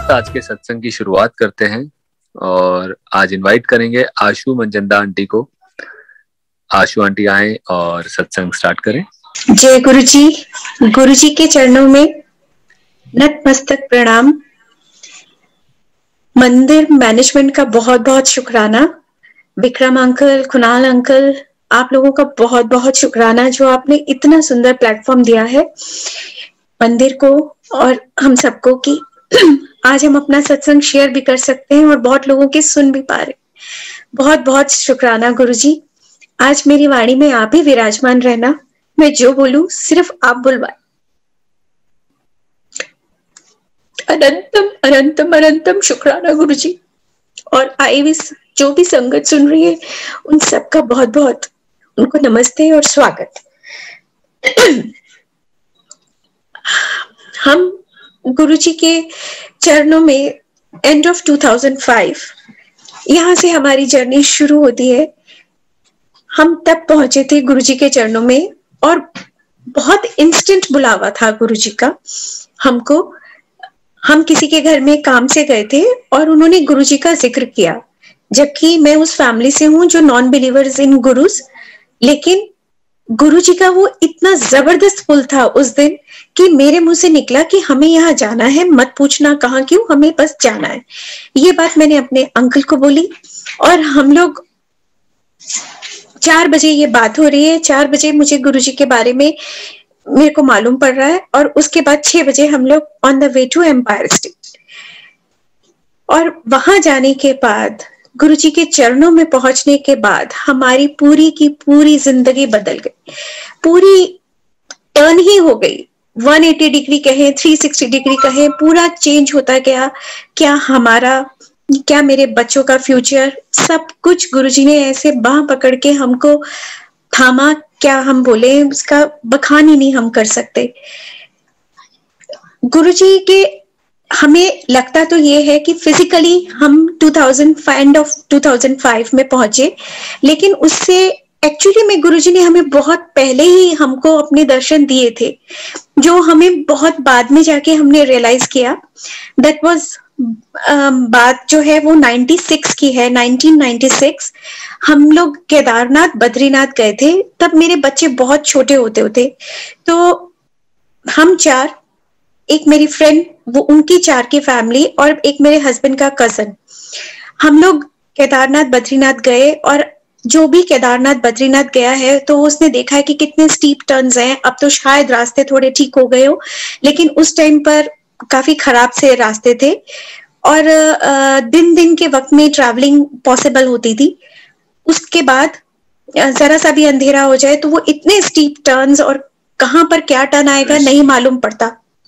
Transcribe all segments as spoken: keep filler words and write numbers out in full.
साथ आज के सत्संग की शुरुआत करते हैं और आज इनवाइट करेंगे आशु मंजंदा आंटी को। आशु आंटी आए और सत्संग स्टार्ट करें। जय गुरु जी। गुरु जी के चरणों में नतमस्तक प्रणाम। मंदिर मैनेजमेंट का बहुत बहुत शुक्राना। विक्रम अंकल, कुणाल अंकल, आप लोगों का बहुत बहुत शुक्राना जो आपने इतना सुंदर प्लेटफॉर्म दिया है मंदिर को और हम सबको कि आज हम अपना सत्संग शेयर भी कर सकते हैं और बहुत लोगों के सुन भी पा रहे। बहुत बहुत शुक्राना गुरु जी। आज मेरी वाणी में आप ही विराजमान रहना। मैं जो बोलूं सिर्फ आप बुलवाए। अनंतम अनंतम अनंतम शुक्राना गुरु जी। और आई भी जो भी संगत सुन रही है उन सबका बहुत बहुत उनको नमस्ते और स्वागत। हम गुरु जी के चरणों में end of two thousand five यहाँ से हमारी जर्नी शुरू होती है। हम तब पहुंचे थे गुरु जी के चरणों में और बहुत इंस्टेंट बुलावा था गुरु जी का हमको। हम किसी के घर में काम से गए थे और उन्होंने गुरु जी का जिक्र किया, जबकि मैं उस फैमिली से हूं जो नॉन बिलीवर्स इन गुरुज, लेकिन गुरु जी का वो इतना जबरदस्त पुल था उस दिन कि मेरे मुंह से निकला कि हमें यहाँ जाना है, मत पूछना कहाँ क्यों, हमें बस जाना है। ये बात मैंने अपने अंकल को बोली और हम लोग चार बजे ये बात हो रही है। चार बजे मुझे गुरु जी के बारे में मेरे को मालूम पड़ रहा है और उसके बाद छह बजे हम लोग on the way to Empire State. और वहां जाने के बाद गुरु जी के चरणों में पहुंचने के बाद हमारी पूरी की पूरी जिंदगी बदल गई। पूरी टर्न ही हो गई। एक सौ अस्सी डिग्री कहें, तीन सौ साठ डिग्री कहें, पूरा चेंज होता गया। क्या हमारा, क्या मेरे बच्चों का फ्यूचर, सब कुछ गुरुजी ने ऐसे बाह पकड़ के हमको थामा। क्या हम बोले, उसका बखान ही नहीं हम कर सकते। गुरुजी के हमें लगता तो ये है कि फिजिकली हम दो हज़ार पाँच एंड ऑफ दो हज़ार पाँच में पहुंचे, लेकिन उससे एक्चुअली में गुरुजी ने हमें बहुत पहले ही हमको अपने दर्शन दिए थे, जो हमें बहुत बाद में जाके हमने रियलाइज किया। दैट वाज बात जो है वो छियानवे की है, उन्नीस सौ छियानवे। हम लोग केदारनाथ बद्रीनाथ गए थे, तब मेरे बच्चे बहुत छोटे होते होते। तो हम चार, एक मेरी फ्रेंड, वो उनकी चार की फैमिली और एक मेरे हस्बैंड का कजन, हम लोग केदारनाथ बद्रीनाथ गए। और जो भी केदारनाथ बद्रीनाथ गया है तो उसने देखा है कि कितने स्टीप टर्न्स हैं। अब तो शायद रास्ते थोड़े ठीक हो गए हो, लेकिन उस टाइम पर काफी खराब से रास्ते थे और दिन दिन के वक्त में ट्रैवलिंग पॉसिबल होती थी। उसके बाद जरा सा भी अंधेरा हो जाए तो वो इतने स्टीप टर्न्स और कहाँ पर क्या टर्न आएगा नहीं मालूम पड़ता।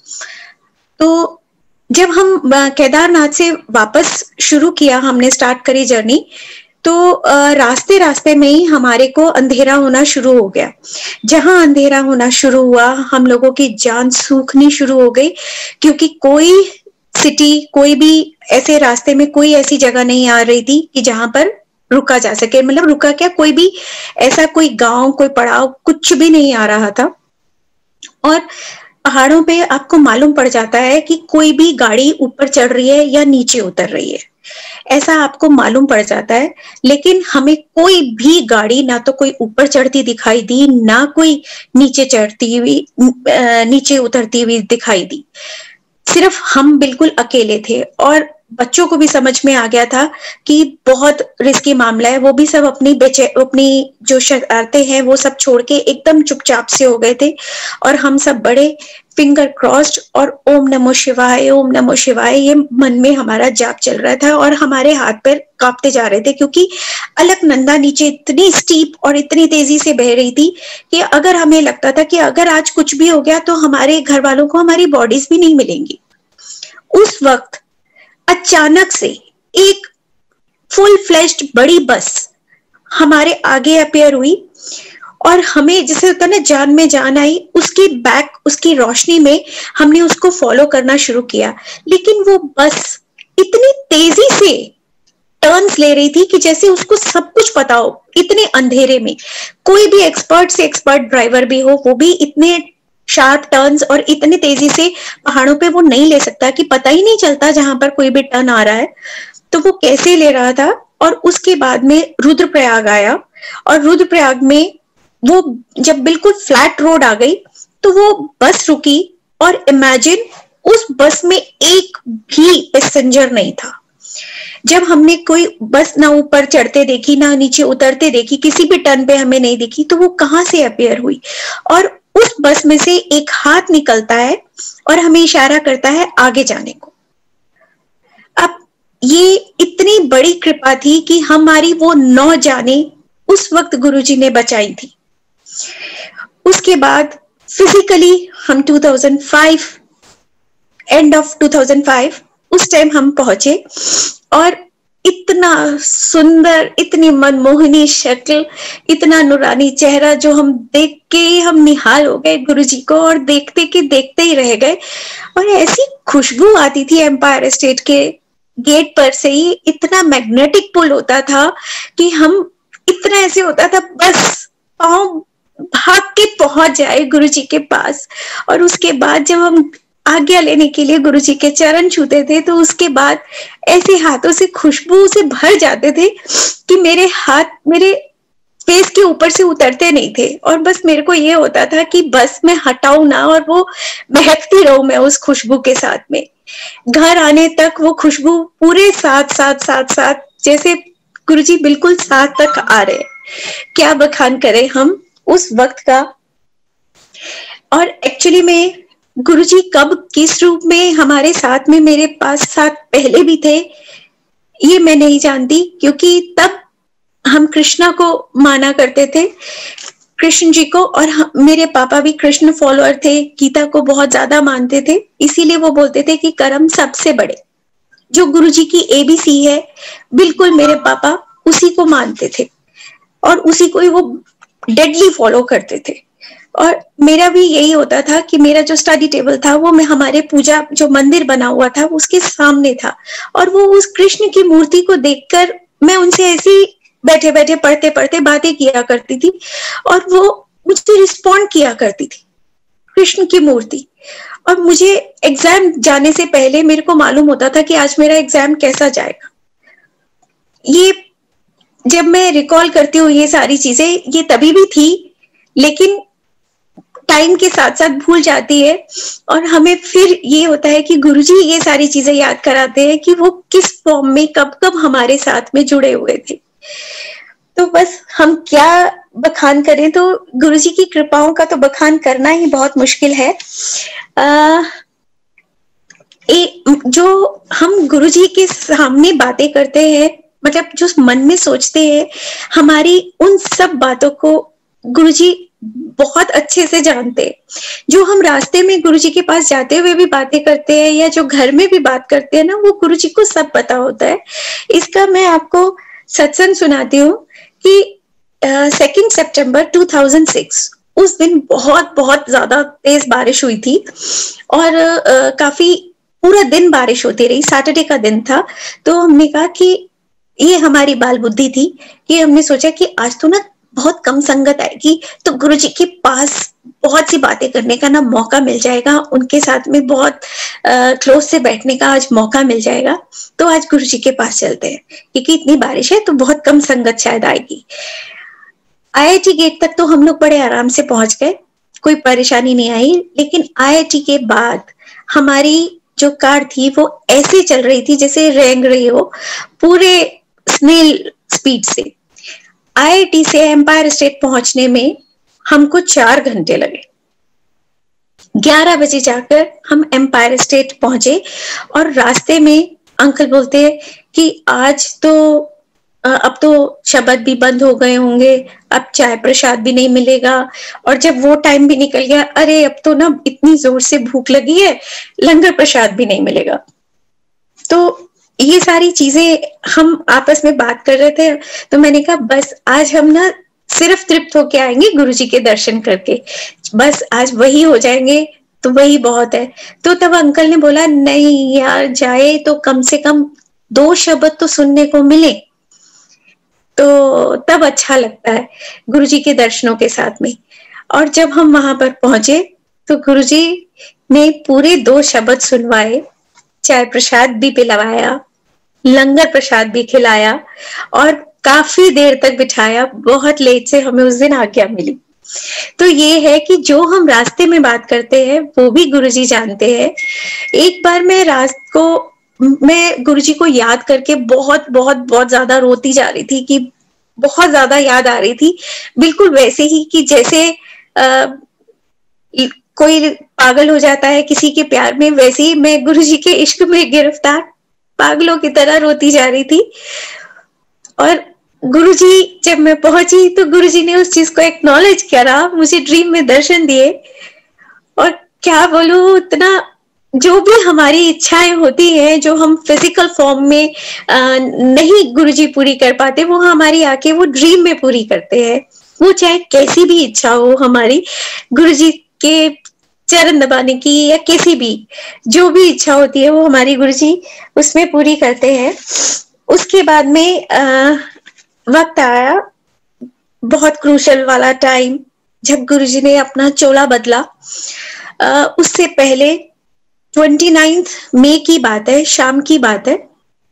तो जब हम केदारनाथ से वापस शुरू किया, हमने स्टार्ट करी जर्नी, तो रास्ते रास्ते में ही हमारे को अंधेरा होना शुरू हो गया। जहां अंधेरा होना शुरू हुआ हम लोगों की जान सूखनी शुरू हो गई, क्योंकि कोई सिटी, कोई भी ऐसे रास्ते में कोई ऐसी जगह नहीं आ रही थी कि जहां पर रुका जा सके। मतलब रुका क्या, कोई भी ऐसा कोई गांव, कोई पड़ाव, कुछ भी नहीं आ रहा था। और पहाड़ों पे आपको मालूम पड़ जाता है कि कोई भी गाड़ी ऊपर चढ़ रही है या नीचे उतर रही है, ऐसा आपको मालूम पड़ जाता है। लेकिन हमें कोई भी गाड़ी ना तो कोई ऊपर चढ़ती दिखाई दी, ना कोई नीचे चढ़ती हुई नीचे उतरती हुई दिखाई दी। सिर्फ हम बिल्कुल अकेले थे और बच्चों को भी समझ में आ गया था कि बहुत रिस्की मामला है। वो भी सब अपनी बेचे अपनी जो शरारतें हैं वो सब छोड़ के एकदम चुपचाप से हो गए थे और हम सब बड़े फिंगर क्रॉस्ड और ओम नमो शिवाय, ओम नमो शिवाय, ये मन में हमारा जाप चल रहा था और हमारे हाथ पैर कांपते जा रहे थे, क्योंकि अलकनंदा नीचे इतनी स्टीप और इतनी तेजी से बह रही थी कि अगर हमें लगता था कि अगर आज कुछ भी हो गया तो हमारे घर वालों को हमारी बॉडीज भी नहीं मिलेंगी। उस वक्त अचानक से एक फुल फ्लेश्ड बड़ी बस हमारे आगे अपेयर हुई और हमें जैसे होता ना जान में जान आई। उसकी बैक, उसकी रोशनी में हमने उसको फॉलो करना शुरू किया, लेकिन वो बस इतनी तेजी से टर्न्स ले रही थी कि जैसे उसको सब कुछ पता हो। इतने अंधेरे में कोई भी एक्सपर्ट से एक्सपर्ट ड्राइवर भी हो, वो भी इतने शार्प टर्न्स और इतने तेजी से पहाड़ों पे वो नहीं ले सकता कि पता ही नहीं चलता जहां पर कोई भी टर्न आ रहा है, तो वो कैसे ले रहा था। और उसके बाद में रुद्रप्रयाग आया, और रुद्रप्रयाग में वो जब बिल्कुल फ्लैट रोड आ गई तो वो बस रुकी, और इमेजिन उस बस में एक भी पैसेंजर नहीं था। जब हमने कोई बस ना ऊपर चढ़ते देखी ना नीचे उतरते देखी, किसी भी टर्न पे हमें नहीं दिखी, तो वो कहां से अपीयर हुई। और उस बस में से एक हाथ निकलता है और हमें इशारा करता है आगे जाने को। अब ये इतनी बड़ी कृपा थी कि हमारी वो नौ जाने उस वक्त गुरुजी ने बचाई थी। उसके बाद फिजिकली हम दो हज़ार पाँच एंड ऑफ दो हज़ार पाँच उस टाइम हम पहुंचे, और इतना सुंदर, इतनी मनमोहनी शक्ल, इतना नूरानी चेहरा, जो हम देख के हम निहाल हो गए गुरुजी को, और देखते के देखते ही रह गए। और ऐसी खुशबू आती थी एम्पायर स्टेट के गेट पर से ही, इतना मैग्नेटिक पुल होता था कि हम इतना ऐसे होता था बस पाँव भाग के पहुंच जाए गुरुजी के पास। और उसके बाद जब हम आज्ञा लेने के लिए गुरुजी के चरण छूते थे, तो उसके बाद ऐसे हाथों से खुशबू से भर जाते थे कि मेरे हाथ मेरे फेस के ऊपर से उतरते नहीं थे, और बस मेरे को ये होता था कि बस मैं हटाऊं ना, और वो महकती रहूं मैं उस खुशबू के साथ में। घर आने तक वो खुशबू पूरे साथ साथ साथ साथ जैसे गुरुजी बिल्कुल साथ तक आ रहे। क्या बखान करें हम उस वक्त का। और एक्चुअली में गुरुजी कब किस रूप में हमारे साथ में मेरे पास साथ पहले भी थे ये मैं नहीं जानती, क्योंकि तब हम कृष्णा को माना करते थे, कृष्ण जी को, और हम, मेरे पापा भी कृष्ण फॉलोअर थे, गीता को बहुत ज्यादा मानते थे। इसीलिए वो बोलते थे कि कर्म सबसे बड़े, जो गुरुजी की एबीसी है, बिल्कुल मेरे पापा उसी को मानते थे और उसी को ही वो डेडली फॉलो करते थे। और मेरा भी यही होता था कि मेरा जो स्टडी टेबल था वो मैं हमारे पूजा जो मंदिर बना हुआ था उसके सामने था, और वो उस कृष्ण की मूर्ति को देखकर मैं उनसे ऐसी बैठे बैठे पढ़ते पढ़ते बातें किया करती थी, और वो मुझे रिस्पॉन्ड किया करती थी कृष्ण की मूर्ति। और मुझे एग्जाम जाने से पहले मेरे को मालूम होता था कि आज मेरा एग्जाम कैसा जाएगा। ये जब मैं रिकॉल करती हूँ ये सारी चीजें, ये तभी भी थी, लेकिन टाइम के साथ साथ भूल जाती है, और हमें फिर ये होता है कि गुरुजी ये सारी चीजें याद कराते हैं कि वो किस फॉर्म में कब कब हमारे साथ में जुड़े हुए थे। तो बस हम क्या बखान करें, तो गुरुजी की कृपाओं का तो बखान करना ही बहुत मुश्किल है। आ, ए, जो हम गुरुजी के सामने बातें करते हैं, मतलब जो मन में सोचते हैं, हमारी उन सब बातों को गुरुजी बहुत अच्छे से जानते हैं। जो हम रास्ते में गुरुजी के पास जाते हुए भी बातें करते हैं या जो घर में भी बात करते हैं ना, वो गुरुजी को सब पता होता है। इसका मैं आपको सत्संग सुनाती हूँ कि सेकेंड सितंबर दो हज़ार छह उस दिन बहुत बहुत ज्यादा तेज बारिश हुई थी, और आ, काफी पूरा दिन बारिश होती रही। सैटरडे का दिन था, तो हमने कहा कि ये हमारी बाल बुद्धि थी कि हमने सोचा कि आज तो ना बहुत कम संगत आएगी, तो गुरुजी के पास बहुत सी बातें करने का ना मौका मिल जाएगा, उनके साथ में बहुत क्लोज से बैठने का आज मौका मिल जाएगा। तो आज गुरुजी के पास चलते हैं, क्योंकि इतनी बारिश है तो बहुत कम संगत शायद आएगी। आईआईटी गेट तक तो हम लोग बड़े आराम से पहुंच गए, कोई परेशानी नहीं आई। लेकिन आईआईटी के बाद हमारी जो कार थी वो ऐसे चल रही थी जैसे रेंग रही हो, पूरे स्नेल स्पीड से। आईआईटी से एम्पायर स्टेट पहुंचने में हमको चार घंटे लगे। ग्यारह बजे जाकर हम एम्पायर स्टेट पहुंचे, और रास्ते में अंकल बोलते हैं कि आज तो अब तो शब्द भी बंद हो गए होंगे, अब चाय प्रसाद भी नहीं मिलेगा। और जब वो टाइम भी निकल गया, अरे अब तो ना इतनी जोर से भूख लगी है, लंगर प्रसाद भी नहीं मिलेगा। तो ये सारी चीजें हम आपस में बात कर रहे थे, तो मैंने कहा बस आज हम ना सिर्फ तृप्त होके आएंगे गुरुजी के दर्शन करके, बस आज वही हो जाएंगे तो वही बहुत है। तो तब अंकल ने बोला नहीं यार, जाए तो कम से कम दो शब्द तो सुनने को मिले, तो तब अच्छा लगता है गुरुजी के दर्शनों के साथ में। और जब हम वहां पर पहुंचे तो गुरुजी ने पूरे दो शब्द सुनवाए, चाय प्रसाद भी पिलवाया, लंगर प्रसाद भी खिलाया और काफी देर तक बिठाया। बहुत लेट से हमें उस दिन आज्ञा मिली। तो ये है कि जो हम रास्ते में बात करते हैं वो भी गुरुजी जानते हैं। एक बार मैं रात को मैं गुरुजी को याद करके बहुत बहुत बहुत ज्यादा रोती जा रही थी, कि बहुत ज्यादा याद आ रही थी, बिल्कुल वैसे ही कि जैसे आ, कोई पागल हो जाता है किसी के प्यार में, वैसे ही मैं गुरुजी के इश्क में गिरफ्तार पागलों की तरह रोती जा रही थी। और गुरुजी जब मैं पहुंची तो गुरुजी ने उस चीज को एक्नॉलेज करा, मुझे ड्रीम में दर्शन दिए। और क्या बोलूं, इतना जो भी हमारी इच्छाएं होती हैं जो हम फिजिकल फॉर्म में आ, नहीं गुरुजी पूरी कर पाते, वो हमारी आके वो ड्रीम में पूरी करते हैं। वो चाहे कैसी भी इच्छा हो हमारी, गुरुजी के चरण दबाने की या किसी भी जो भी इच्छा होती है वो हमारी गुरुजी उसमें पूरी करते हैं। उसके बाद में आ, वक्त आया बहुत क्रूशल वाला टाइम, जब गुरुजी ने अपना चोला बदला। आ, उससे पहले उनतीस मई की बात है, शाम की बात है।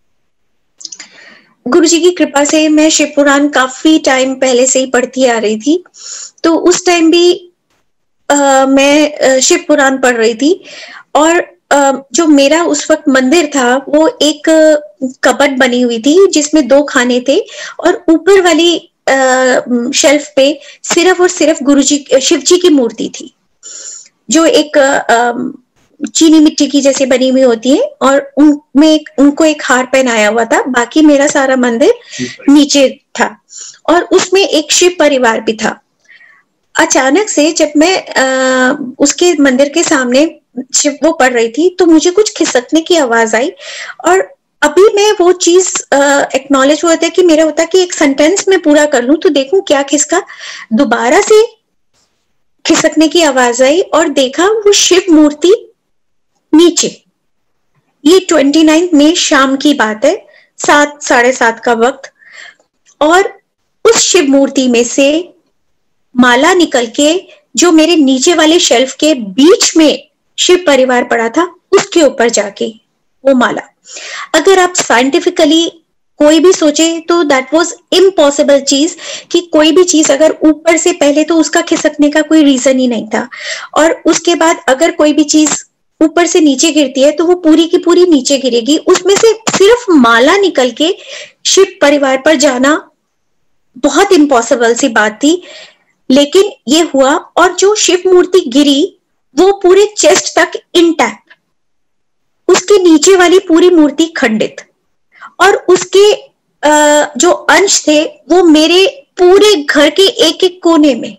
गुरुजी की कृपा से मैं शिव पुराण काफी टाइम पहले से ही पढ़ती आ रही थी, तो उस टाइम भी आ, मैं शिव पुराण पढ़ रही थी। और आ, जो मेरा उस वक्त मंदिर था वो एक कबर्ड बनी हुई थी जिसमें दो खाने थे, और ऊपर वाली आ, शेल्फ पे सिर्फ और सिर्फ गुरुजी शिव जी की मूर्ति थी, जो एक आ, चीनी मिट्टी की जैसे बनी हुई होती है, और उनमें एक, उनको एक हार पहनाया हुआ था। बाकी मेरा सारा मंदिर नीचे था, और उसमें एक शिव परिवार भी था। अचानक से जब मैं आ, उसके मंदिर के सामने शिव वो पढ़ रही थी तो मुझे कुछ खिसकने की आवाज आई, और अभी मैं वो चीज एक्नॉलेज हुआ था कि मेरा होता कि एक सेंटेंस में पूरा कर लूं तो देखूं क्या खिसका। दोबारा से खिसकने की आवाज आई और देखा वो शिव मूर्ति नीचे। ये उनतीस मई शाम की बात है, सात साढ़े सात का वक्त। और उस शिव मूर्ति में से माला निकल के जो मेरे नीचे वाले शेल्फ के बीच में शिव परिवार पड़ा था उसके ऊपर जाके वो माला। अगर आप साइंटिफिकली कोई भी सोचे तो दैट वाज इम्पॉसिबल चीज, कि कोई भी चीज अगर ऊपर से पहले तो उसका खिसकने का कोई रीजन ही नहीं था, और उसके बाद अगर कोई भी चीज ऊपर से नीचे गिरती है तो वो पूरी की पूरी नीचे गिरेगी। उसमें से सिर्फ माला निकल के शिव परिवार पर जाना बहुत इम्पॉसिबल सी बात थी, लेकिन ये हुआ। और जो शिव मूर्ति गिरी वो पूरे चेस्ट तक इंटैक्ट, उसके नीचे वाली पूरी मूर्ति खंडित, और उसके जो अंश थे वो मेरे पूरे घर के एक एक कोने में,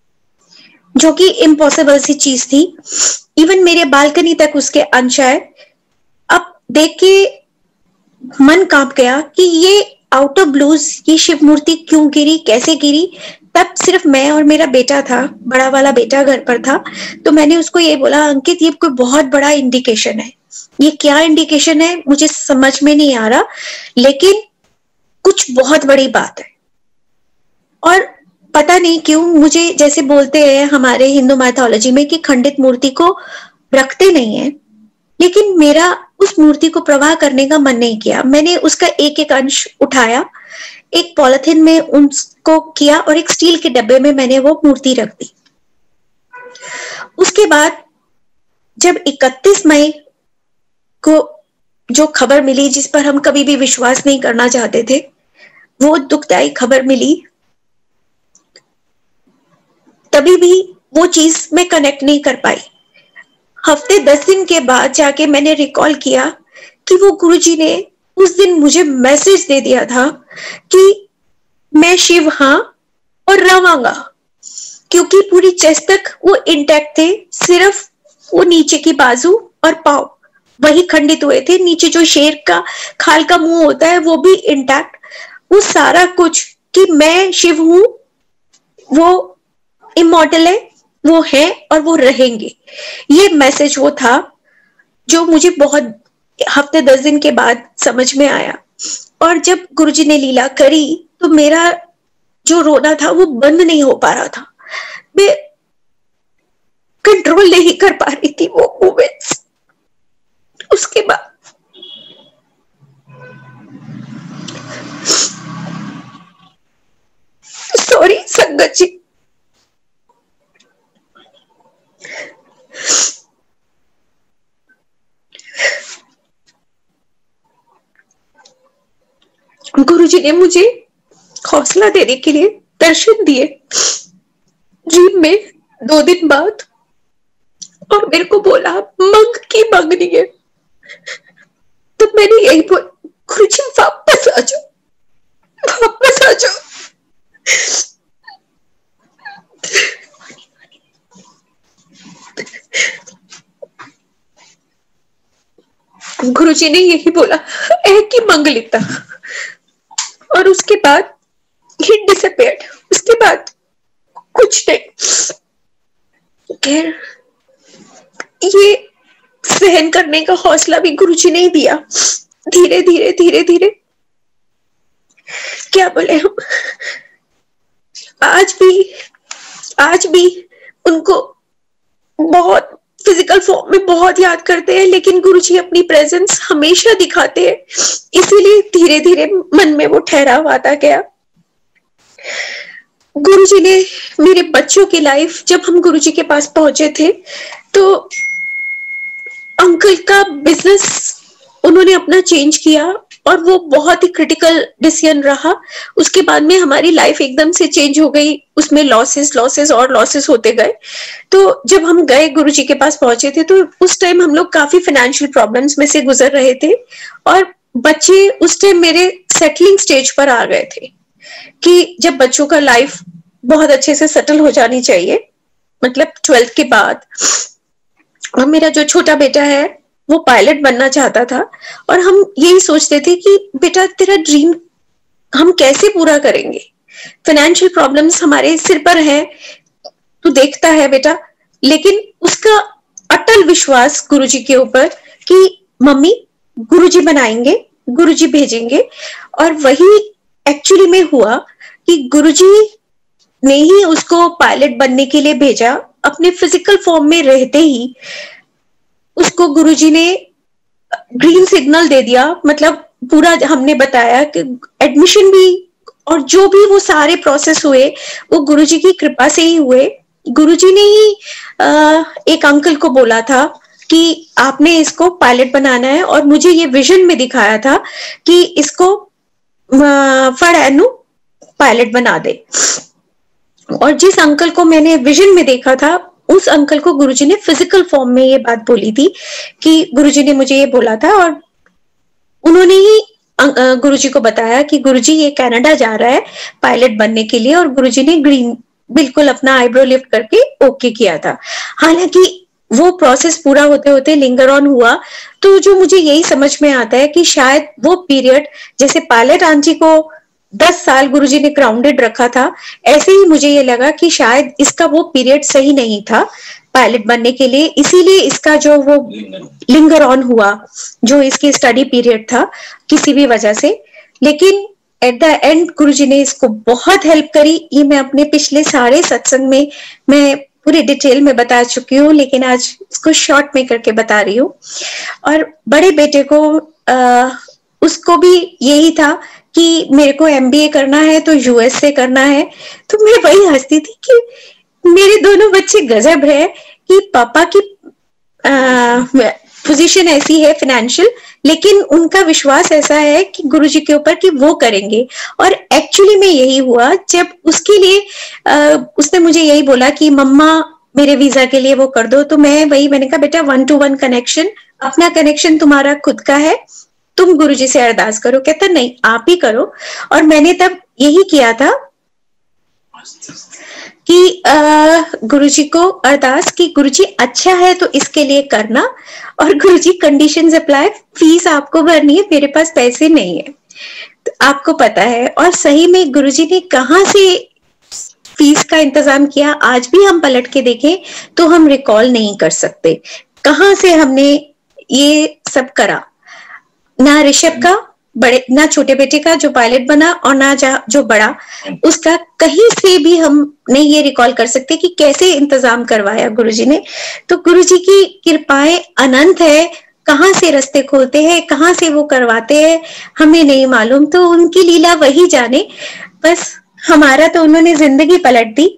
जो कि इम्पॉसिबल सी चीज थी। इवन मेरे बालकनी तक उसके अंश आए। अब देख के मन कांप गया कि ये आउट ऑफ ब्लूज ये शिव मूर्ति क्यों गिरी, कैसे गिरी। तब सिर्फ मैं और मेरा बेटा था, बड़ा वाला बेटा घर पर था। तो मैंने उसको ये बोला, अंकित ये कोई बहुत बड़ा इंडिकेशन है। ये क्या इंडिकेशन है मुझे समझ में नहीं आ रहा, लेकिन कुछ बहुत बड़ी बात है। और पता नहीं क्यों मुझे, जैसे बोलते हैं हमारे हिंदू मैथोलॉजी में कि खंडित मूर्ति को रखते नहीं है, लेकिन मेरा उस मूर्ति को प्रवाह करने का मन नहीं किया। मैंने उसका एक एक अंश उठाया, एक पॉलिथीन में उसको किया और एक स्टील के डब्बे में मैंने वो मूर्ति रख दी। उसके बाद जब इकतीस मई को जो खबर मिली, जिस पर हम कभी भी विश्वास नहीं करना चाहते थे, वो दुखदाई खबर मिली, तभी भी वो चीज मैं कनेक्ट नहीं कर पाई। हफ्ते दस दिन के बाद जाके मैंने रिकॉल किया कि वो गुरुजी ने उस दिन मुझे मैसेज दे दिया था कि मैं शिव हाँ और रवांगा, क्योंकि पूरी चेस्ट तक वो इंटैक्ट थे, सिर्फ वो नीचे की बाजू और पाँव वही खंडित हुए थे। नीचे जो शेर का खाल का मुंह होता है वो भी इंटैक्ट। वो सारा कुछ कि मैं शिव हूं, वो इमॉर्टल है, वो है और वो रहेंगे। ये मैसेज वो था जो मुझे बहुत हफ्ते दस दिन के बाद समझ में आया। और जब गुरुजी ने लीला करी तो मेरा जो रोना था वो बंद नहीं हो पा रहा था। मैं कंट्रोल नहीं कर पा रही थी वो मोमेंट्स। उसके बाद सॉरी संगत जी, गुरुजी ने मुझे हौसला देने के लिए दर्शन दिए ड्रीम में दो दिन बाद, और मेरे को बोला मंग की मंगनी है। तो मैंने यही बोला गुरुजी वापस आ जाओ, वापस आ जाओ। गुरुजी ने यही बोला एक ही मंग लेता, और उसके बाद ही डिसअपियर्ड। उसके बाद कुछ नहीं। खैर ये सहन करने का हौसला भी गुरुजी ने ही दिया। धीरे धीरे धीरे धीरे क्या बोले हम, आज भी आज भी उनको बहुत फिजिकल फॉर्म में बहुत याद करते हैं, लेकिन गुरुजी अपनी प्रेजेंस हमेशा दिखाते हैं, इसीलिए धीरे धीरे मन में वो ठहराव आता गया। गुरुजी ने मेरे बच्चों की लाइफ, जब हम गुरुजी के पास पहुंचे थे तो अंकल का बिजनेस उन्होंने अपना चेंज किया, और वो बहुत ही क्रिटिकल डिसीजन रहा। उसके बाद में हमारी लाइफ एकदम से चेंज हो गई, उसमें लॉसेस लॉसेस और लॉसेस होते गए। तो जब हम गए गुरुजी के पास पहुंचे थे तो उस टाइम हम लोग काफी फाइनेंशियल प्रॉब्लम्स में से गुजर रहे थे, और बच्चे उस टाइम मेरे सेटलिंग स्टेज पर आ गए थे कि जब बच्चों का लाइफ बहुत अच्छे से सेटल हो जानी चाहिए, मतलब ट्वेल्थ के बाद। और मेरा जो छोटा बेटा है वो पायलट बनना चाहता था, और हम यही सोचते थे कि बेटा तेरा ड्रीम हम कैसे पूरा करेंगे, फाइनेंशियल प्रॉब्लम्स हमारे सिर पर है, तू देखता है बेटा। लेकिन उसका अटल विश्वास गुरुजी के ऊपर कि मम्मी गुरुजी बनाएंगे, गुरुजी भेजेंगे। और वही एक्चुअली में हुआ कि गुरुजी ने ही उसको पायलट बनने के लिए भेजा। अपने फिजिकल फॉर्म में रहते ही उसको गुरुजी ने ग्रीन सिग्नल दे दिया। मतलब पूरा हमने बताया कि एडमिशन भी और जो भी वो सारे प्रोसेस हुए वो गुरुजी की कृपा से ही हुए। गुरुजी ने ही आ, एक अंकल को बोला था कि आपने इसको पायलट बनाना है, और मुझे ये विजन में दिखाया था कि इसको फड़ैनु पायलट बना दे। और जिस अंकल को मैंने विजन में देखा था उस अंकल को गुरुजी ने फिजिकल फॉर्म में ये बात बोली थी कि गुरुजी ने मुझे ये बोला था, और उन्होंने ही गुरुजी को बताया कि गुरुजी ये कनाडा जा रहा है पायलट बनने के लिए, और गुरुजी ने ग्रीन बिल्कुल अपना आईब्रो लिफ्ट करके ओके किया था। हालांकि वो प्रोसेस पूरा होते होते लिंगर ऑन हुआ। तो जो मुझे यही समझ में आता है कि शायद वो पीरियड, जैसे पायलट आंटी को दस साल गुरुजी ने ग्राउंडेड रखा था, ऐसे ही मुझे ये लगा कि शायद इसका वो पीरियड सही नहीं था पायलट बनने के लिए, इसीलिए इसका जो वो लिंगर ऑन हुआ, जो इसकी स्टडी पीरियड था किसी भी वजह से। लेकिन एट द एंड गुरुजी ने इसको बहुत हेल्प करी। ये मैं अपने पिछले सारे सत्संग में मैं पूरी डिटेल में बता चुकी हूँ, लेकिन आज इसको शॉर्ट में करके बता रही हूँ। और बड़े बेटे को आ, उसको भी यही था कि मेरे को एमबीए करना है तो यूएस से करना है। तो मैं वही हंसती थी कि मेरे दोनों बच्चे गजब है कि पापा की पोजीशन ऐसी है फाइनेंशियल, लेकिन उनका विश्वास ऐसा है कि गुरुजी के ऊपर कि वो करेंगे। और एक्चुअली में यही हुआ। जब उसके लिए आ, उसने मुझे यही बोला कि मम्मा मेरे वीजा के लिए वो कर दो, तो मैं वही मैंने कहा बेटा वन टू वन कनेक्शन, अपना कनेक्शन तुम्हारा खुद का है, तुम गुरुजी से अरदास करो। कहता नहीं आप ही करो। और मैंने तब यही किया था कि गुरुजी को अरदास की गुरुजी अच्छा है तो इसके लिए करना, और गुरुजी कंडीशंस अप्लाई, फीस आपको भरनी है, मेरे पास पैसे नहीं है, तो आपको पता है। और सही में गुरुजी ने कहाँ से फीस का इंतजाम किया, आज भी हम पलट के देखें तो हम रिकॉल नहीं कर सकते कहाँ से हमने ये सब करा। ना ऋषभ का बड़े, ना छोटे बेटे का जो पायलट बना और ना जो बड़ा, उसका कहीं से भी हम नहीं ये रिकॉल कर सकते कि कैसे इंतजाम करवाया गुरुजी ने। तो गुरुजी की कृपाएं अनंत है, कहाँ से रास्ते खोलते हैं, कहाँ से वो करवाते हैं हमें नहीं मालूम, तो उनकी लीला वही जाने। बस हमारा तो उन्होंने जिंदगी पलट दी।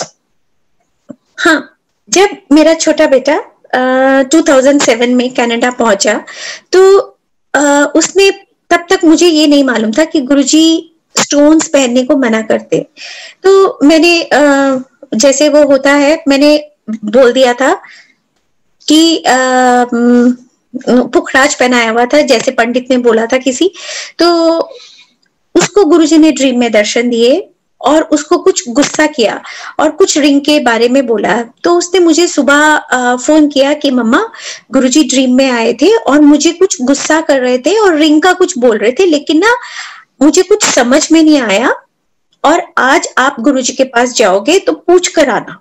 हाँ, जब मेरा छोटा बेटा दो हज़ार सात में कनाडा पहुंचा तो uh, उसने, तब तक मुझे ये नहीं मालूम था कि गुरुजी स्टोन्स पहनने को मना करते। तो मैंने uh, जैसे वो होता है, मैंने बोल दिया था कि uh, पुखराज पहनाया हुआ था, जैसे पंडित ने बोला था किसी। तो उसको गुरुजी ने ड्रीम में दर्शन दिए और उसको कुछ गुस्सा किया और कुछ रिंग के बारे में बोला। तो उसने मुझे सुबह फोन किया कि मम्मा, गुरुजी ड्रीम में आए थे और मुझे कुछ गुस्सा कर रहे थे और रिंग का कुछ बोल रहे थे, लेकिन ना मुझे कुछ समझ में नहीं आया, और आज आप गुरुजी के पास जाओगे तो पूछ कर आना।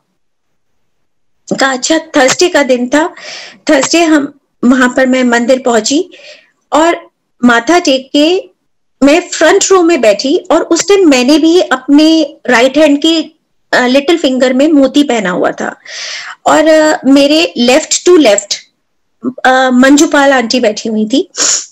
कहा अच्छा। थर्सडे का दिन था। थर्सडे हम वहां पर मैं मंदिर पहुंची और माथा टेक के मैं फ्रंट रो में बैठी, और उस टाइम मैंने भी अपने राइट हैंड की लिटिल फिंगर में मोती पहना हुआ था, और uh, मेरे left to left Manjupal aunty बैठी हुई थी।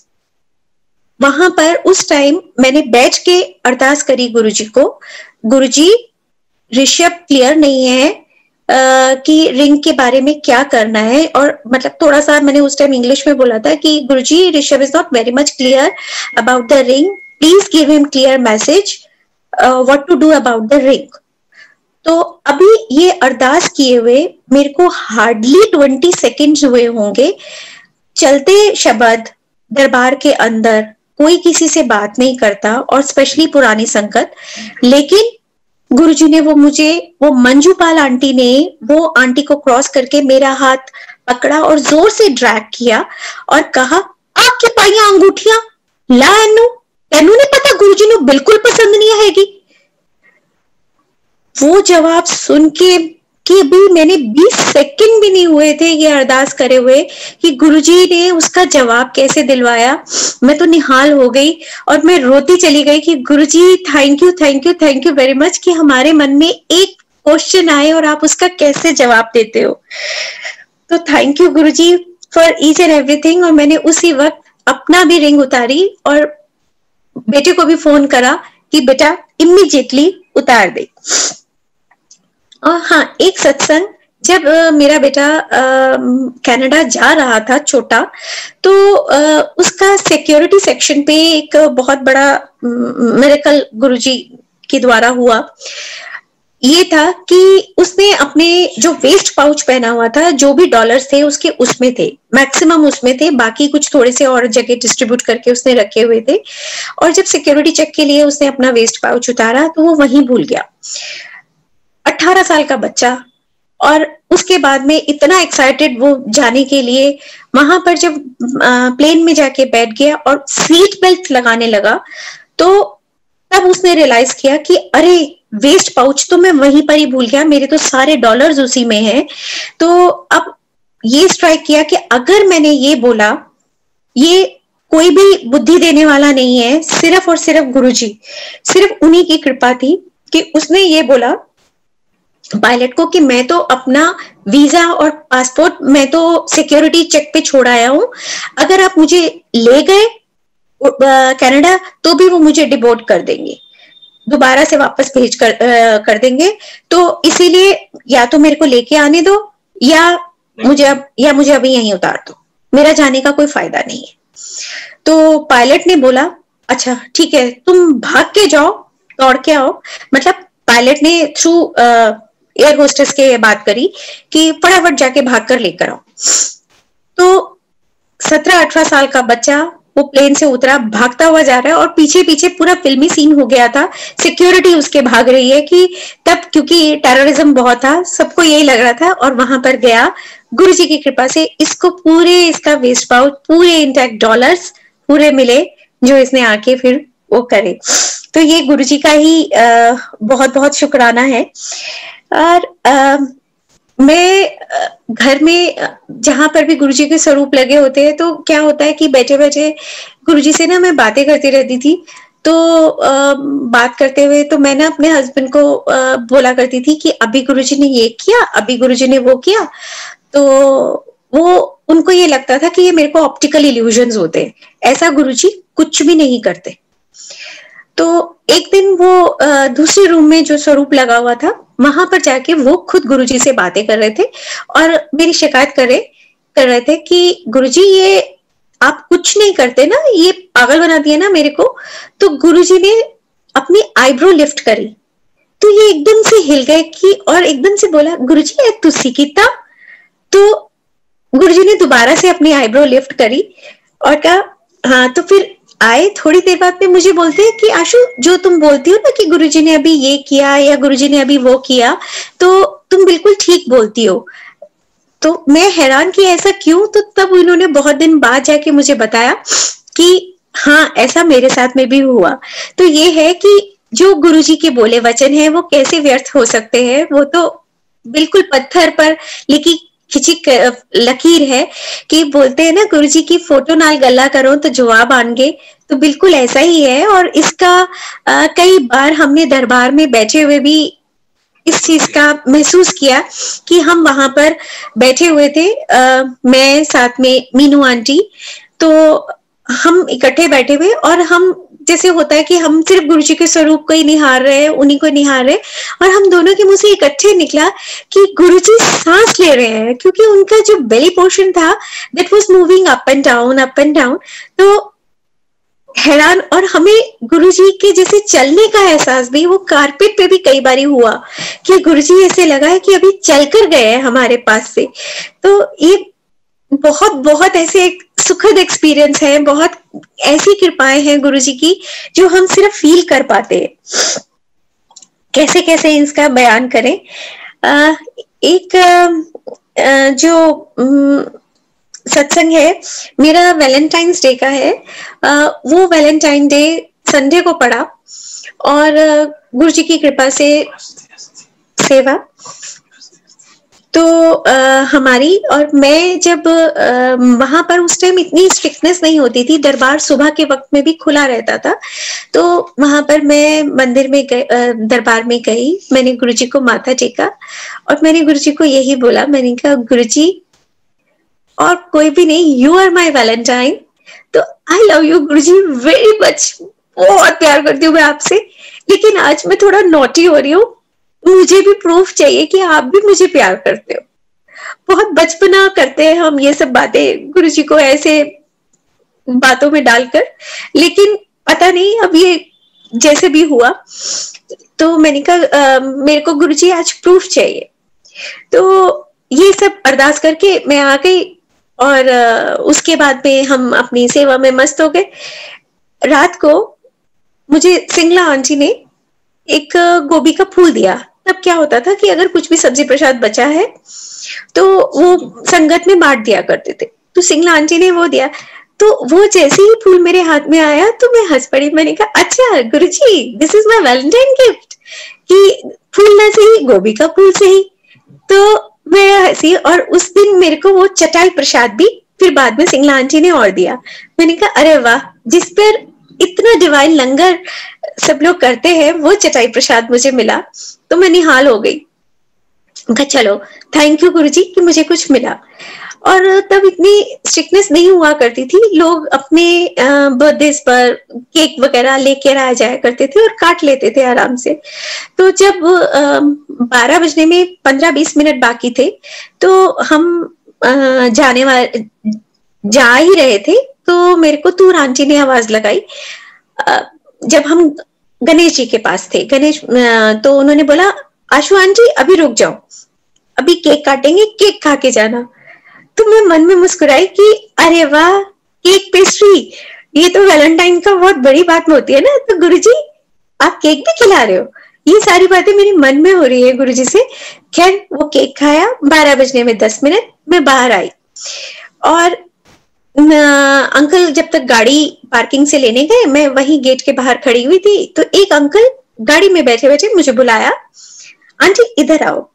वहां पर उस टाइम मैंने बैठ के अरदास करी गुरुजी को, गुरुजी ऋषभ क्लियर नहीं है Uh, कि रिंग के बारे में क्या करना है, और मतलब थोड़ा सा मैंने उस टाइम इंग्लिश में बोला था कि Guruji Rishabh is not very much clear about the ring, please give him clear message what to do about the ring. तो अभी ये अरदास किए हुए मेरे को हार्डली ट्वेंटी सेकेंड्स हुए होंगे। चलते शब्द दरबार के अंदर कोई किसी से बात नहीं करता, और स्पेशली पुरानी संगत, लेकिन गुरुजी ने वो मुझे, वो मंजूपाल आंटी ने वो आंटी को क्रॉस करके मेरा हाथ पकड़ा और जोर से ड्रैग किया और कहा, आपके पाइया अंगूठियां ला एनू, तेनू नहीं पता गुरुजी ने बिल्कुल पसंद नहीं आएगी। वो जवाब सुन के कि अभी मैंने बीस सेकंड भी नहीं हुए थे ये अरदास करे हुए कि गुरुजी ने उसका जवाब कैसे दिलवाया। मैं तो निहाल हो गई और मैं रोती चली गई कि Guruji thank you thank you thank you very much कि हमारे मन में एक क्वेश्चन आए और आप उसका कैसे जवाब देते हो। तो thank you Guruji for each and everything. और मैंने उसी वक्त अपना भी रिंग उतारी और बेटे को भी फोन करा कि बेटा इमीडिएटली उतार दे। और हाँ, एक सत्संग जब आ, मेरा बेटा कनाडा जा रहा था छोटा, तो आ, उसका सिक्योरिटी सेक्शन पे एक बहुत बड़ा मिरेकल गुरुजी के द्वारा हुआ। ये था कि उसने अपने जो वेस्ट पाउच पहना हुआ था, जो भी डॉलर्स थे उसके उसमें थे, मैक्सिमम उसमें थे, बाकी कुछ थोड़े से और जगह डिस्ट्रीब्यूट करके उसने रखे हुए थे। और जब सिक्योरिटी चेक के लिए उसने अपना वेस्ट पाउच उतारा तो वो वहीं भूल गया। अठारह साल का बच्चा, और उसके बाद में इतना एक्साइटेड वो जाने के लिए, वहां पर जब प्लेन में जाके बैठ गया और सीट बेल्ट लगाने लगा, तो तब उसने रियलाइज किया कि अरे वेस्ट पाउच तो मैं वहीं पर ही भूल गया, मेरे तो सारे डॉलर्स उसी में हैं। तो अब ये स्ट्राइक किया कि अगर मैंने ये बोला, ये कोई भी बुद्धि देने वाला नहीं है, सिर्फ और सिर्फ गुरुजी, सिर्फ उन्हीं की कृपा थी कि उसने ये बोला पायलट को कि मैं तो अपना वीजा और पासपोर्ट मैं तो सिक्योरिटी चेक पे छोड़ आया हूं, अगर आप मुझे ले गए कनाडा तो भी वो मुझे डिपोर्ट कर देंगे, दोबारा से वापस भेज कर आ, कर देंगे। तो इसीलिए या तो मेरे को लेके आने दो या मुझे अब या मुझे अभी यहीं उतार दो, मेरा जाने का कोई फायदा नहीं है। तो पायलट ने बोला अच्छा ठीक है, तुम भाग के जाओ, दौड़ के आओ। मतलब पायलट ने थ्रू एयर होस्टेस के बात करी कि फटाफट जाके भाग कर लेकर आओ। तो सत्रह अठारह साल का बच्चा वो प्लेन से उतरा, भागता हुआ जा रहा है और पीछे पीछे पूरा फिल्मी सीन हो गया था, सिक्योरिटी उसके भाग रही है कि तब क्योंकि टेररिज्म बहुत था, सबको यही लग रहा था। और वहां पर गया, गुरुजी की कृपा से इसको पूरे इसका वेस्ट पाउच, पूरे इंटैक्ट डॉलर्स पूरे मिले जो इसने आके फिर वो करे। तो ये गुरुजी का ही आ, बहुत बहुत शुक्राना है। और आ, मैं घर में जहां पर भी गुरुजी के स्वरूप लगे होते हैं तो क्या होता है कि बैठे बैठे गुरुजी से ना मैं बातें करती रहती थी। तो आ, बात करते हुए तो मैं ना अपने हस्बैंड को आ, बोला करती थी कि अभी गुरुजी ने ये किया, अभी गुरुजी ने वो किया। तो वो उनको ये लगता था कि ये मेरे को ऑप्टिकल इल्यूजन्स होते हैं, ऐसा गुरुजी कुछ भी नहीं करते। तो एक दिन वो दूसरे रूम में जो स्वरूप लगा हुआ था वहां पर जाके वो खुद गुरुजी से बातें कर रहे थे और मेरी शिकायत कर रहे कर रहे थे कि गुरुजी ये आप कुछ नहीं करते ना, ये पागल बना दिया ना मेरे को। तो गुरुजी ने अपनी आईब्रो लिफ्ट करी तो ये एकदम से हिल गए कि और एकदम से बोला गुरुजी ये तुसी कीता। तो गुरुजी ने दोबारा से अपनी आईब्रो लिफ्ट करी और कहा हाँ। तो फिर आए, थोड़ी देर बाद में मुझे बोलते हैं कि आशु जो तुम बोलती हो ना कि गुरुजी ने अभी ये किया या गुरुजी ने अभी वो किया तो तुम बिल्कुल ठीक बोलती हो। तो मैं हैरान कि ऐसा क्यों। तो तब उन्होंने बहुत दिन बाद जाके मुझे बताया कि हाँ ऐसा मेरे साथ में भी हुआ। तो ये है कि जो गुरुजी के बोले वचन है वो कैसे व्यर्थ हो सकते हैं, वो तो बिल्कुल पत्थर पर लिखी खिंची लकीर है कि बोलते हैं ना गुरुजी की फोटो नाल गल्ला करो तो जवाब आएंगे। तो बिल्कुल ऐसा ही है। और इसका आ, कई बार हमने दरबार में बैठे हुए भी इस चीज का महसूस किया कि हम वहां पर बैठे हुए थे, आ, मैं साथ में मीनू आंटी, तो हम इकट्ठे बैठे हुए और हम जैसे होता है कि हम सिर्फ गुरुजी के स्वरूप को ही निहार रहे हैं, उन्हीं को निहार रहे, और हम दोनों के मुंह से इकट्ठे निकला कि गुरुजी सांस ले रहे हैं क्योंकि उनका जो बेली पोर्शन था that was moving up and down up and down. तो हैरान, और हमें गुरुजी के जैसे चलने का एहसास भी वो कारपेट पे भी कई बार हुआ कि गुरुजी ऐसे लगा है कि अभी चलकर गए हैं हमारे पास से। तो ये बहुत बहुत ऐसे एक सुखद एक्सपीरियंस है, बहुत ऐसी कृपाएं हैं गुरुजी की जो हम सिर्फ फील कर पाते हैं। कैसे कैसे इसका बयान करें। आ, एक आ, जो सत्संग है मेरा वैलेंटाइंस डे का है, आ, वो वैलेंटाइन डे संडे को पड़ा और गुरुजी की कृपा से सेवा तो आ, हमारी, और मैं जब आ, वहां पर उस टाइम इतनी स्ट्रिक्टनेस नहीं होती थी, दरबार सुबह के वक्त में भी खुला रहता था। तो वहां पर मैं मंदिर में गई, दरबार में गई, मैंने गुरुजी को माथा टेका और मैंने गुरुजी को यही बोला, मैंने कहा गुरुजी और कोई भी नहीं, यू आर माई वैलेंटाइन। तो I love you Guruji very much, बहुत प्यार करती हूँ मैं आपसे, लेकिन आज मैं थोड़ा नॉटी हो रही हूँ, मुझे भी प्रूफ चाहिए कि आप भी मुझे प्यार करते हो। बहुत बचपना करते हैं हम ये सब बातें गुरुजी को ऐसे बातों में डालकर, लेकिन पता नहीं अब ये जैसे भी हुआ। तो मैंने कहा मेरे को गुरुजी आज प्रूफ चाहिए। तो ये सब अरदास करके मैं आ गई और आ, उसके बाद में हम अपनी सेवा में मस्त हो गए। रात को मुझे सिंगला आंटी ने एक गोभी का फूल दिया। तब क्या होता था कि अगर कुछ भी सब्जी प्रसाद बचा है तो वो संगत में बांट दिया करते थे, तो सिंगला आंटी ने वो दिया। तो वो जैसे ही फूल मेरे हाथ में आया तो मैं हंस पड़ी। मैंने कहा अच्छा Guruji this is my valentine gift, कि फूल ना सही गोभी का फूल सही। तो मैं हंसी, और उस दिन मेरे को वो चटाई प्रसाद भी फिर बाद में सिंगला आंटी ने और दिया। मैंने कहा अरे वाह, जिस पर इतना डिवाइन लंगर सब लोग करते हैं वो चटाई प्रसाद मुझे मिला। तो मैं निहाल हो गई, कहा चलो थैंक यू गुरुजी कि मुझे कुछ मिला। और तब इतनी स्ट्रिक्टनेस नहीं हुआ करती थी, लोग अपने बर्थडे पर केक वगैरह लेकर आ जाया करते थे और काट लेते थे आराम से। तो जब बारह बजने में पंद्रह बीस मिनट बाकी थे तो हम आ, जाने वाले जा ही रहे थे, तो मेरे को तूर आंटी ने आवाज लगाई। जब हम गणेश जी के पास थे, गणेश तो उन्होंने बोला आशु आंटी अभी रुक जाओ, अभी केक काटेंगे, केक खा के जाना। तो मैं मन में मुस्कुराई कि अरे वाह केक पेस्ट्री, ये तो वैलेंटाइन का बहुत बड़ी बात होती है ना, तो गुरुजी आप केक भी खिला रहे हो। ये सारी बातें मेरे मन में हो रही है गुरुजी से। खैर वो केक खाया, बारह बजने में दस मिनट मैं बाहर आई और न, अंकल जब तक गाड़ी पार्किंग से लेने गए, मैं वहीं गेट के बाहर खड़ी हुई थी। तो एक अंकल गाड़ी में बैठे बैठे मुझे बुलाया, आंटी इधर आओ।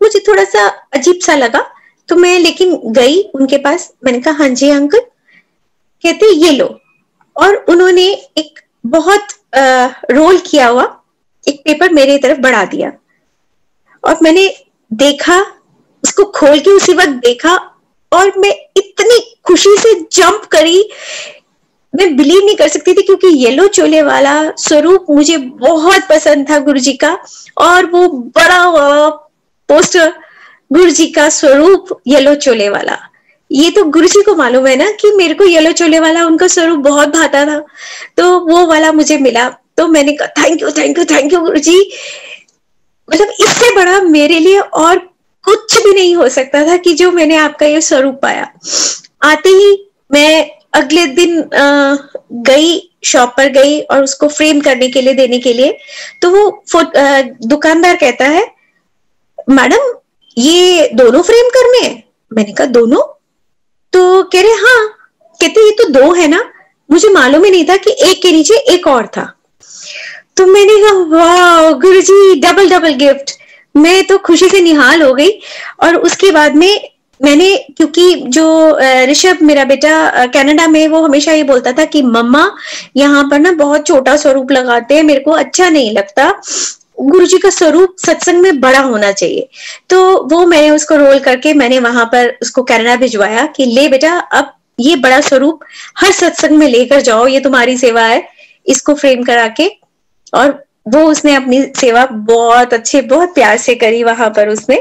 मुझे थोड़ा सा अजीब सा लगा, तो मैं लेकिन गई उनके पास, मैंने कहा हाँ जी अंकल। कहते ये लो, और उन्होंने एक बहुत आ, रोल किया हुआ एक पेपर मेरे तरफ बढ़ा दिया, और मैंने देखा, उसको खोल के उसी वक्त देखा, और मैं इतनी खुशी से जंप करी, मैं बिलीव नहीं कर सकती थी, क्योंकि येलो चोले वाला स्वरूप मुझे बहुत पसंद था गुरुजी का, और वो बड़ा हुआ पोस्टर गुरुजी का स्वरूप येलो चोले वाला, ये तो गुरुजी को मालूम है ना कि मेरे को येलो चोले वाला उनका स्वरूप बहुत भाता था, तो वो वाला मुझे मिला। तो मैंने कहा thank you thank you thank you Guruji, मतलब इससे बड़ा मेरे लिए और कुछ भी नहीं हो सकता था कि जो मैंने आपका ये स्वरूप पाया। आते ही मैं अगले दिन आ, गई, शॉप पर गई और उसको फ्रेम करने के लिए देने के लिए, तो वो आ, दुकानदार कहता है मैडम ये दोनों फ्रेम करने हैं। मैंने कहा दोनों? तो कह रहे हाँ। कहते ये तो दो है ना, मुझे मालूम ही नहीं था कि एक के नीचे एक और था। तो मैंने कहा वाह गुरुजी, डबल डबल गिफ्ट। मैं तो खुशी से निहाल हो गई। और उसके बाद में मैंने, क्योंकि जो ऋषभ मेरा बेटा कनाडा में, वो हमेशा ये बोलता था कि मम्मा यहाँ पर ना बहुत छोटा स्वरूप लगाते हैं, मेरे को अच्छा नहीं लगता, गुरुजी का स्वरूप सत्संग में बड़ा होना चाहिए। तो वो मैंने उसको रोल करके मैंने वहां पर उसको कनाडा भिजवाया कि ले बेटा, अब ये बड़ा स्वरूप हर सत्संग में लेकर जाओ, ये तुम्हारी सेवा है, इसको फ्रेम करा के। और वो उसने अपनी सेवा बहुत अच्छे, बहुत प्यार से करी वहां पर उसने।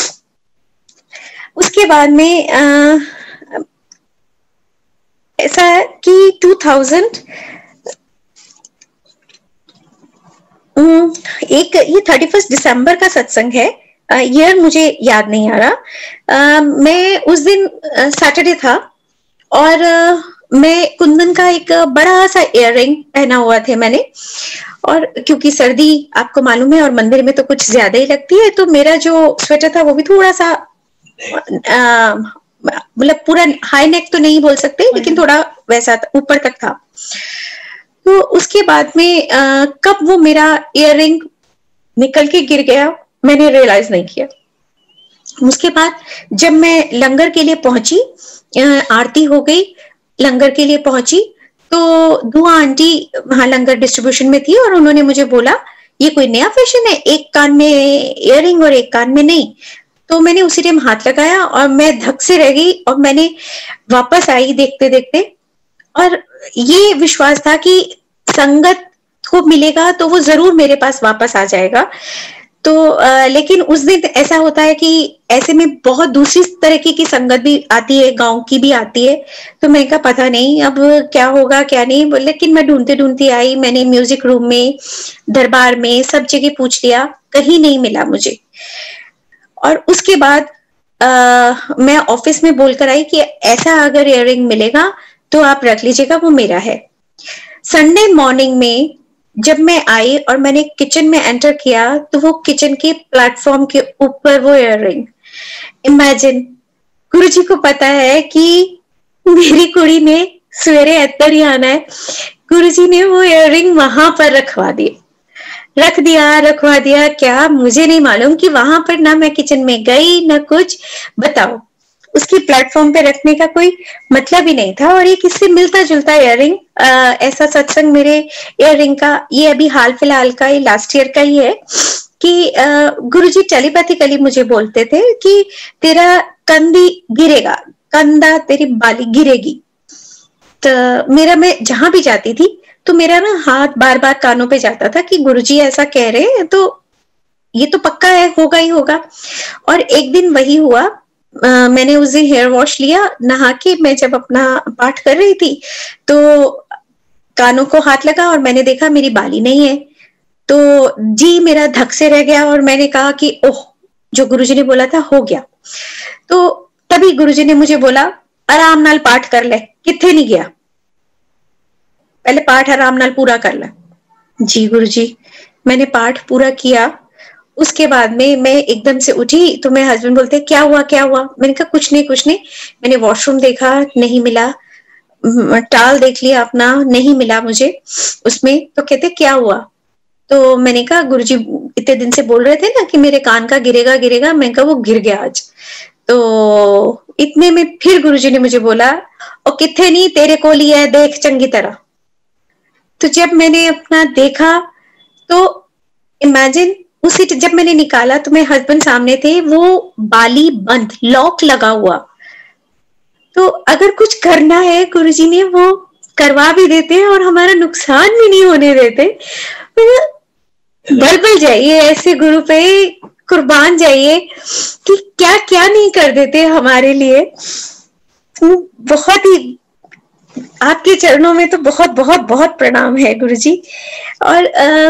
उसके बाद में आ, ऐसा है कि टू थाउज़ेंड एक ये थर्टी फर्स्ट दिसंबर का सत्संग है, ईयर मुझे याद नहीं आ रहा। आ, मैं उस दिन सैटरडे था, और आ, मैं कुंदन का एक बड़ा सा इयररिंग पहना हुआ थे मैंने, और क्योंकि सर्दी आपको मालूम है और मंदिर में तो कुछ ज्यादा ही लगती है, तो मेरा जो स्वेटर था वो भी थोड़ा सा मतलब पूरा हाई नेक तो नहीं बोल सकते, लेकिन थोड़ा वैसा ऊपर तक था। तो उसके बाद में आ, कब वो मेरा इयररिंग निकल के गिर गया मैंने रियलाइज नहीं किया। उसके बाद जब मैं लंगर के लिए पहुंची, आरती हो गई, लंगर के लिए पहुंची, तो दुआ आंटी वहां लंगर डिस्ट्रीब्यूशन में थी, और उन्होंने मुझे बोला ये कोई नया फैशन है, एक कान में इयररिंग और एक कान में नहीं। तो मैंने उसी टाइम हाथ लगाया और मैं धक से रह गई, और मैंने वापस आई देखते देखते, और ये विश्वास था कि संगत को मिलेगा तो वो जरूर मेरे पास वापस आ जाएगा। तो आ, लेकिन उस दिन ऐसा होता है कि ऐसे में बहुत दूसरी तरीके की संगत भी आती है, गांव की भी आती है। तो मैंने कहा पता नहीं अब क्या होगा क्या नहीं, लेकिन मैं ढूंढते ढूंढती आई, मैंने म्यूजिक रूम में, दरबार में, सब जगह पूछ लिया, कहीं नहीं मिला मुझे। और उसके बाद आ, मैं ऑफिस में बोलकर आई कि ऐसा अगर इयररिंग मिलेगा तो आप रख लीजिएगा, वो मेरा है। संडे मॉर्निंग में जब मैं आई और मैंने किचन में एंटर किया, तो वो किचन के प्लेटफॉर्म के ऊपर वो इयररिंग, इमेजिन, गुरुजी को पता है कि मेरी कुड़ी ने सवेरे अत्तर ही आना है, गुरुजी ने वो इयररिंग वहां पर रखवा दी, रख दिया रखवा दिया क्या मुझे नहीं मालूम कि वहां पर ना मैं किचन में गई ना कुछ। बताओ, उसकी प्लेटफॉर्म पे रखने का कोई मतलब ही नहीं था। और ये किससे मिलता जुलता इयररिंग, ऐसा सत्संग मेरे इयररिंग का, ये अभी हाल फिलहाल का, ये लास्ट ईयर का ही है कि गुरुजी टेलीपैथिकली मुझे बोलते थे कि तेरा कंदी गिरेगा, कंधा तेरी बाली गिरेगी। तो मेरा, मैं जहां भी जाती थी तो मेरा ना हाथ बार बार कानों पे जाता था कि गुरुजी ऐसा कह रहे हैं तो ये तो पक्का है, होगा ही होगा। और एक दिन वही हुआ, Uh, मैंने उस दिन हेयर वॉश लिया, नहा के मैं जब अपना पाठ कर रही थी तो कानों को हाथ लगा और मैंने देखा मेरी बाली नहीं है। तो जी मेरा धक से रह गया, और मैंने कहा कि ओह, जो गुरुजी ने बोला था हो गया। तो तभी गुरुजी ने मुझे बोला आराम नाल पाठ कर ले, किथे नहीं गया, पहले पाठ आराम नाल पूरा कर ले। जी गुरुजी, मैंने पाठ पूरा किया। उसके बाद में मैं एकदम से उठी तो मेरे हस्बैंड बोलते क्या हुआ क्या हुआ, मैंने कहा कुछ नहीं कुछ नहीं। मैंने वॉशरूम देखा, नहीं मिला, टाल देख लिया अपना, नहीं मिला मुझे उसमें। तो कहते क्या हुआ, तो मैंने कहा गुरुजी इतने दिन से बोल रहे थे ना कि मेरे कान का गिरेगा गिरेगा, मैं कहा वो गिर गया आज। तो इतने में फिर गुरुजी ने मुझे बोला, और किथे नहीं तेरे को लिया है, देख चंगी तरह। तो जब मैंने अपना देखा तो इमेजिन, उसी जब मैंने निकाला तो मेरे हस्बैंड सामने थे, वो बाली बंद, लॉक लगा हुआ। तो अगर कुछ करना है गुरुजी ने वो करवा भी देते हैं और हमारा नुकसान भी नहीं होने देते। बल बल जाइए ऐसे गुरु पे, कुर्बान जाइए कि क्या क्या नहीं कर देते हमारे लिए। बहुत ही आपके चरणों में तो बहुत बहुत बहुत प्रणाम है गुरुजी। और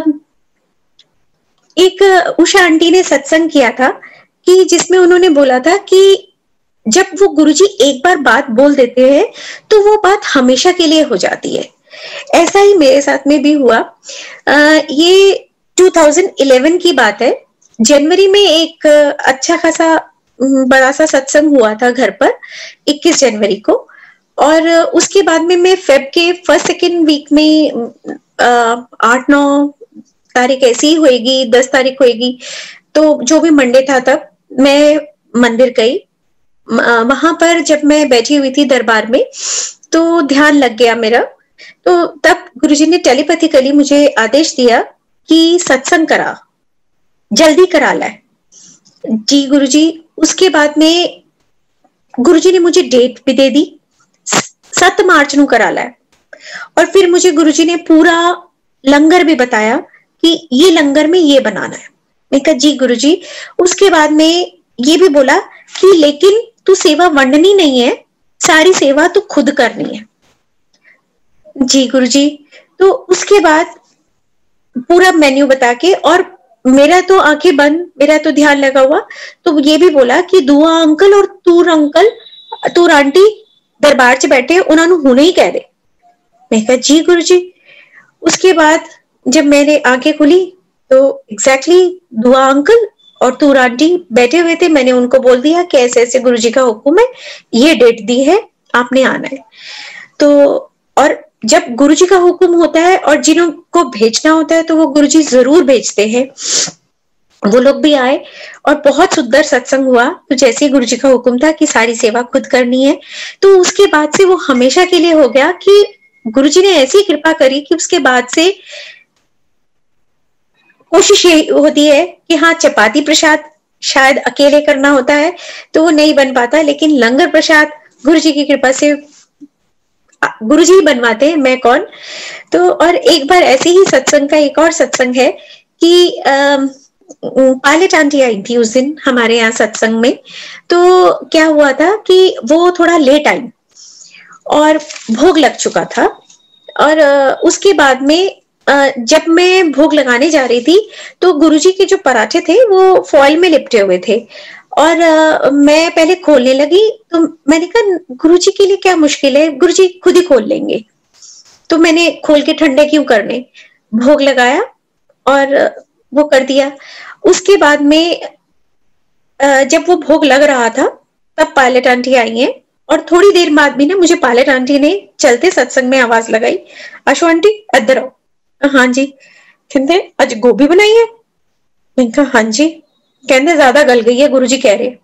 एक उषा आंटी ने सत्संग किया था कि जिसमें उन्होंने बोला था कि जब वो गुरुजी एक बार बात बोल देते हैं तो वो बात हमेशा के लिए हो जाती है। ऐसा ही मेरे साथ में भी हुआ। आ, ये दो हज़ार ग्यारह की बात है। जनवरी में एक अच्छा खासा बड़ा सा सत्संग हुआ था घर पर, इक्कीस जनवरी को। और उसके बाद में मैं फेब के फर्स्ट सेकेंड वीक में आठ नौ तारीख ऐसी ही होएगी, दस तारीख होएगी, तो जो भी मंडे था तब मैं मंदिर गई। वहां पर जब मैं बैठी हुई थी दरबार में तो ध्यान लग गया मेरा। तो तब गुरुजी ने टेलीपैथिकली मुझे आदेश दिया कि सत्संग करा, जल्दी करा लाए। जी गुरुजी। उसके बाद में गुरुजी ने मुझे डेट भी दे दी, सात मार्च ਨੂੰ करा लाए। और फिर मुझे गुरुजी ने पूरा लंगर भी बताया कि ये लंगर में ये बनाना है। मैं कहा जी गुरुजी। उसके बाद में ये भी बोला कि लेकिन तू सेवा वंडनी नहीं है, सारी सेवा तू खुद करनी है। जी गुरुजी। तो उसके बाद पूरा मेन्यू बता के, और मेरा तो आंखें बंद, मेरा तो ध्यान लगा हुआ। तो ये भी बोला कि दुआ अंकल और तूर अंकल तूर आंटी दरबार च बैठे, उन्होंने हुणे ही कह दे। मैं कहा जी गुरुजी। उसके बाद जब मैंने आंखें खुली तो एग्जैक्टली दुआ अंकल और तूर आंटी बैठे हुए थे। मैंने उनको बोल दिया कि ऐसे ऐसे गुरुजी का हुक्म है, ये डेट दी है, आपने आना है। तो और जब गुरुजी का हुक्म होता है और जिन्हों को भेजना होता है तो वो गुरुजी जरूर भेजते हैं। वो लोग भी आए और बहुत सुंदर सत्संग हुआ। तो जैसे ही गुरुजी का हुक्म था कि सारी सेवा खुद करनी है, तो उसके बाद से वो हमेशा के लिए हो गया कि गुरुजी ने ऐसी कृपा करी कि उसके बाद से कोशिश ये होती है कि हाँ, चपाती प्रसाद शायद अकेले करना होता है तो वो नहीं बन पाता, लेकिन लंगर प्रसाद गुरुजी की कृपा से गुरुजी ही बनवाते हैं, मैं कौन। तो और एक बार ऐसे ही सत्संग का एक और सत्संग है कि पायलट आंटी आई थी उस दिन हमारे यहाँ सत्संग में। तो क्या हुआ था कि वो थोड़ा लेट आई और भोग लग चुका था। और उसके बाद में जब मैं भोग लगाने जा रही थी तो गुरुजी के जो पराठे थे वो फॉइल में लिपटे हुए थे। और uh, मैं पहले खोलने लगी तो मैंने कहा गुरुजी के लिए क्या मुश्किल है, गुरुजी खुद ही खोल लेंगे। तो मैंने खोल के ठंडे क्यों करने, भोग लगाया और वो कर दिया। उसके बाद में uh, जब वो भोग लग रहा था तब पायलट आंटी आई है। और थोड़ी देर बाद भी ना मुझे पायलट आंटी ने चलते सत्संग में आवाज लगाई, आशु आंटी इधर आओ। हाँ जी। कहते आज गोभी बनाई है। मैंने कहा हाँ जी। कहते ज्यादा गल गई है, गुरुजी कह रहे।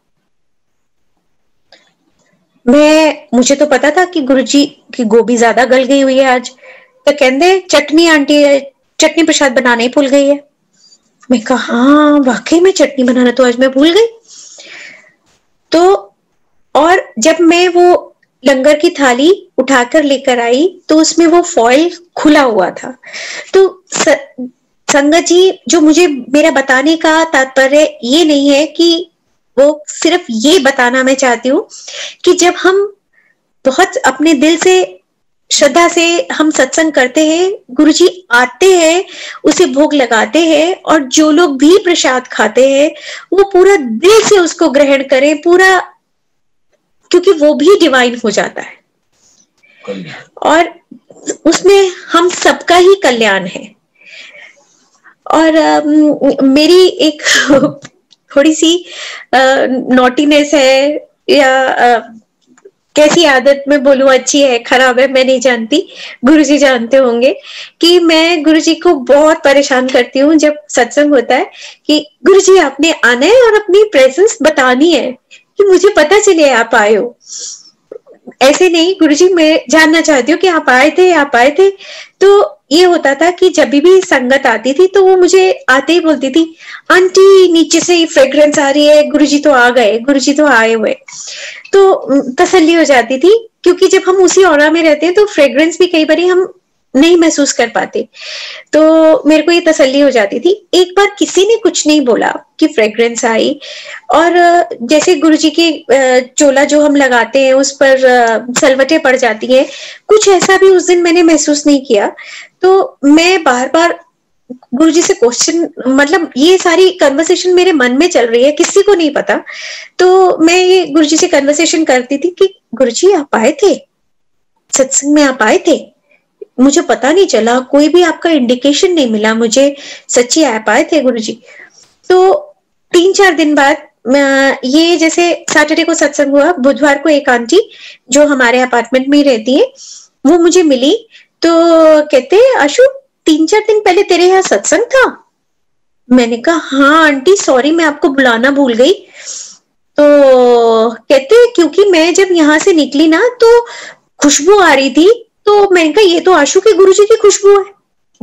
मैं मुझे तो पता था कि गुरुजी की गोभी ज्यादा गल गई हुई है आज। तो कहते चटनी आंटी चटनी प्रसाद बनाने ही भूल गई है। मैं कहा हाँ वाकई में चटनी बनाना तो आज मैं भूल गई। तो और जब मैं वो लंगर की थाली उठाकर लेकर आई तो उसमें वो फॉइल खुला हुआ था। तो स, संगत जी, जो मुझे मेरा बताने का तात्पर्य ये नहीं है कि वो सिर्फ ये बताना मैं चाहती हूँ कि जब हम बहुत अपने दिल से श्रद्धा से हम सत्संग करते हैं, गुरुजी आते हैं, उसे भोग लगाते हैं और जो लोग भी प्रसाद खाते हैं वो पूरा दिल से उसको ग्रहण करें, पूरा, क्योंकि वो भी डिवाइन हो जाता है और उसमें हम सबका ही कल्याण है। और आ, मेरी एक थोड़ी सी नॉटीनेस है या आ, कैसी आदत मैं बोलूं अच्छी है खराब है मैं नहीं जानती, गुरुजी जानते होंगे कि मैं गुरुजी को बहुत परेशान करती हूँ जब सत्संग होता है कि गुरुजी आपने आना है और अपनी प्रेजेंस बतानी है कि मुझे पता चले आप आए हो। ऐसे नहीं, गुरुजी मैं जानना चाहती हूँ कि आप आए थे आप आए थे। तो ये होता था कि जब भी संगत आती थी तो वो मुझे आते ही बोलती थी आंटी नीचे से फ्रेग्रेंस आ रही है, गुरुजी तो आ गए, गुरुजी तो आए हुए। तो तसल्ली हो जाती थी क्योंकि जब हम उसी ऑरा में रहते हैं तो फ्रेग्रेंस भी कई बार हम नहीं महसूस कर पाते, तो मेरे को ये तसल्ली हो जाती थी। एक बार किसी ने कुछ नहीं बोला कि फ्रेग्रेंस आई, और जैसे गुरुजी की चोला जो हम लगाते हैं उस पर सलवटें पड़ जाती हैं, कुछ ऐसा भी उस दिन मैंने महसूस नहीं किया। तो मैं बार बार गुरुजी से क्वेश्चन, मतलब ये सारी कन्वर्सेशन मेरे मन में चल रही है, किसी को नहीं पता। तो मैं ये गुरुजी से कन्वर्सेशन करती थी कि गुरुजी आप आए थे सत्संग में, आप आए थे, मुझे पता नहीं चला, कोई भी आपका इंडिकेशन नहीं मिला मुझे, सच्ची आप आए थे गुरुजी। तो तीन चार दिन बाद ये जैसे सैटरडे को सत्संग हुआ, बुधवार को एक आंटी जो हमारे अपार्टमेंट में ही रहती है वो मुझे मिली, तो कहते आशु तीन चार दिन पहले तेरे यहाँ सत्संग था। मैंने कहा हाँ आंटी सॉरी मैं आपको बुलाना भूल गई। तो कहते क्योंकि मैं जब यहाँ से निकली ना तो खुशबू आ रही थी, तो मैंने कहा ये तो आशु के गुरुजी की खुशबू है।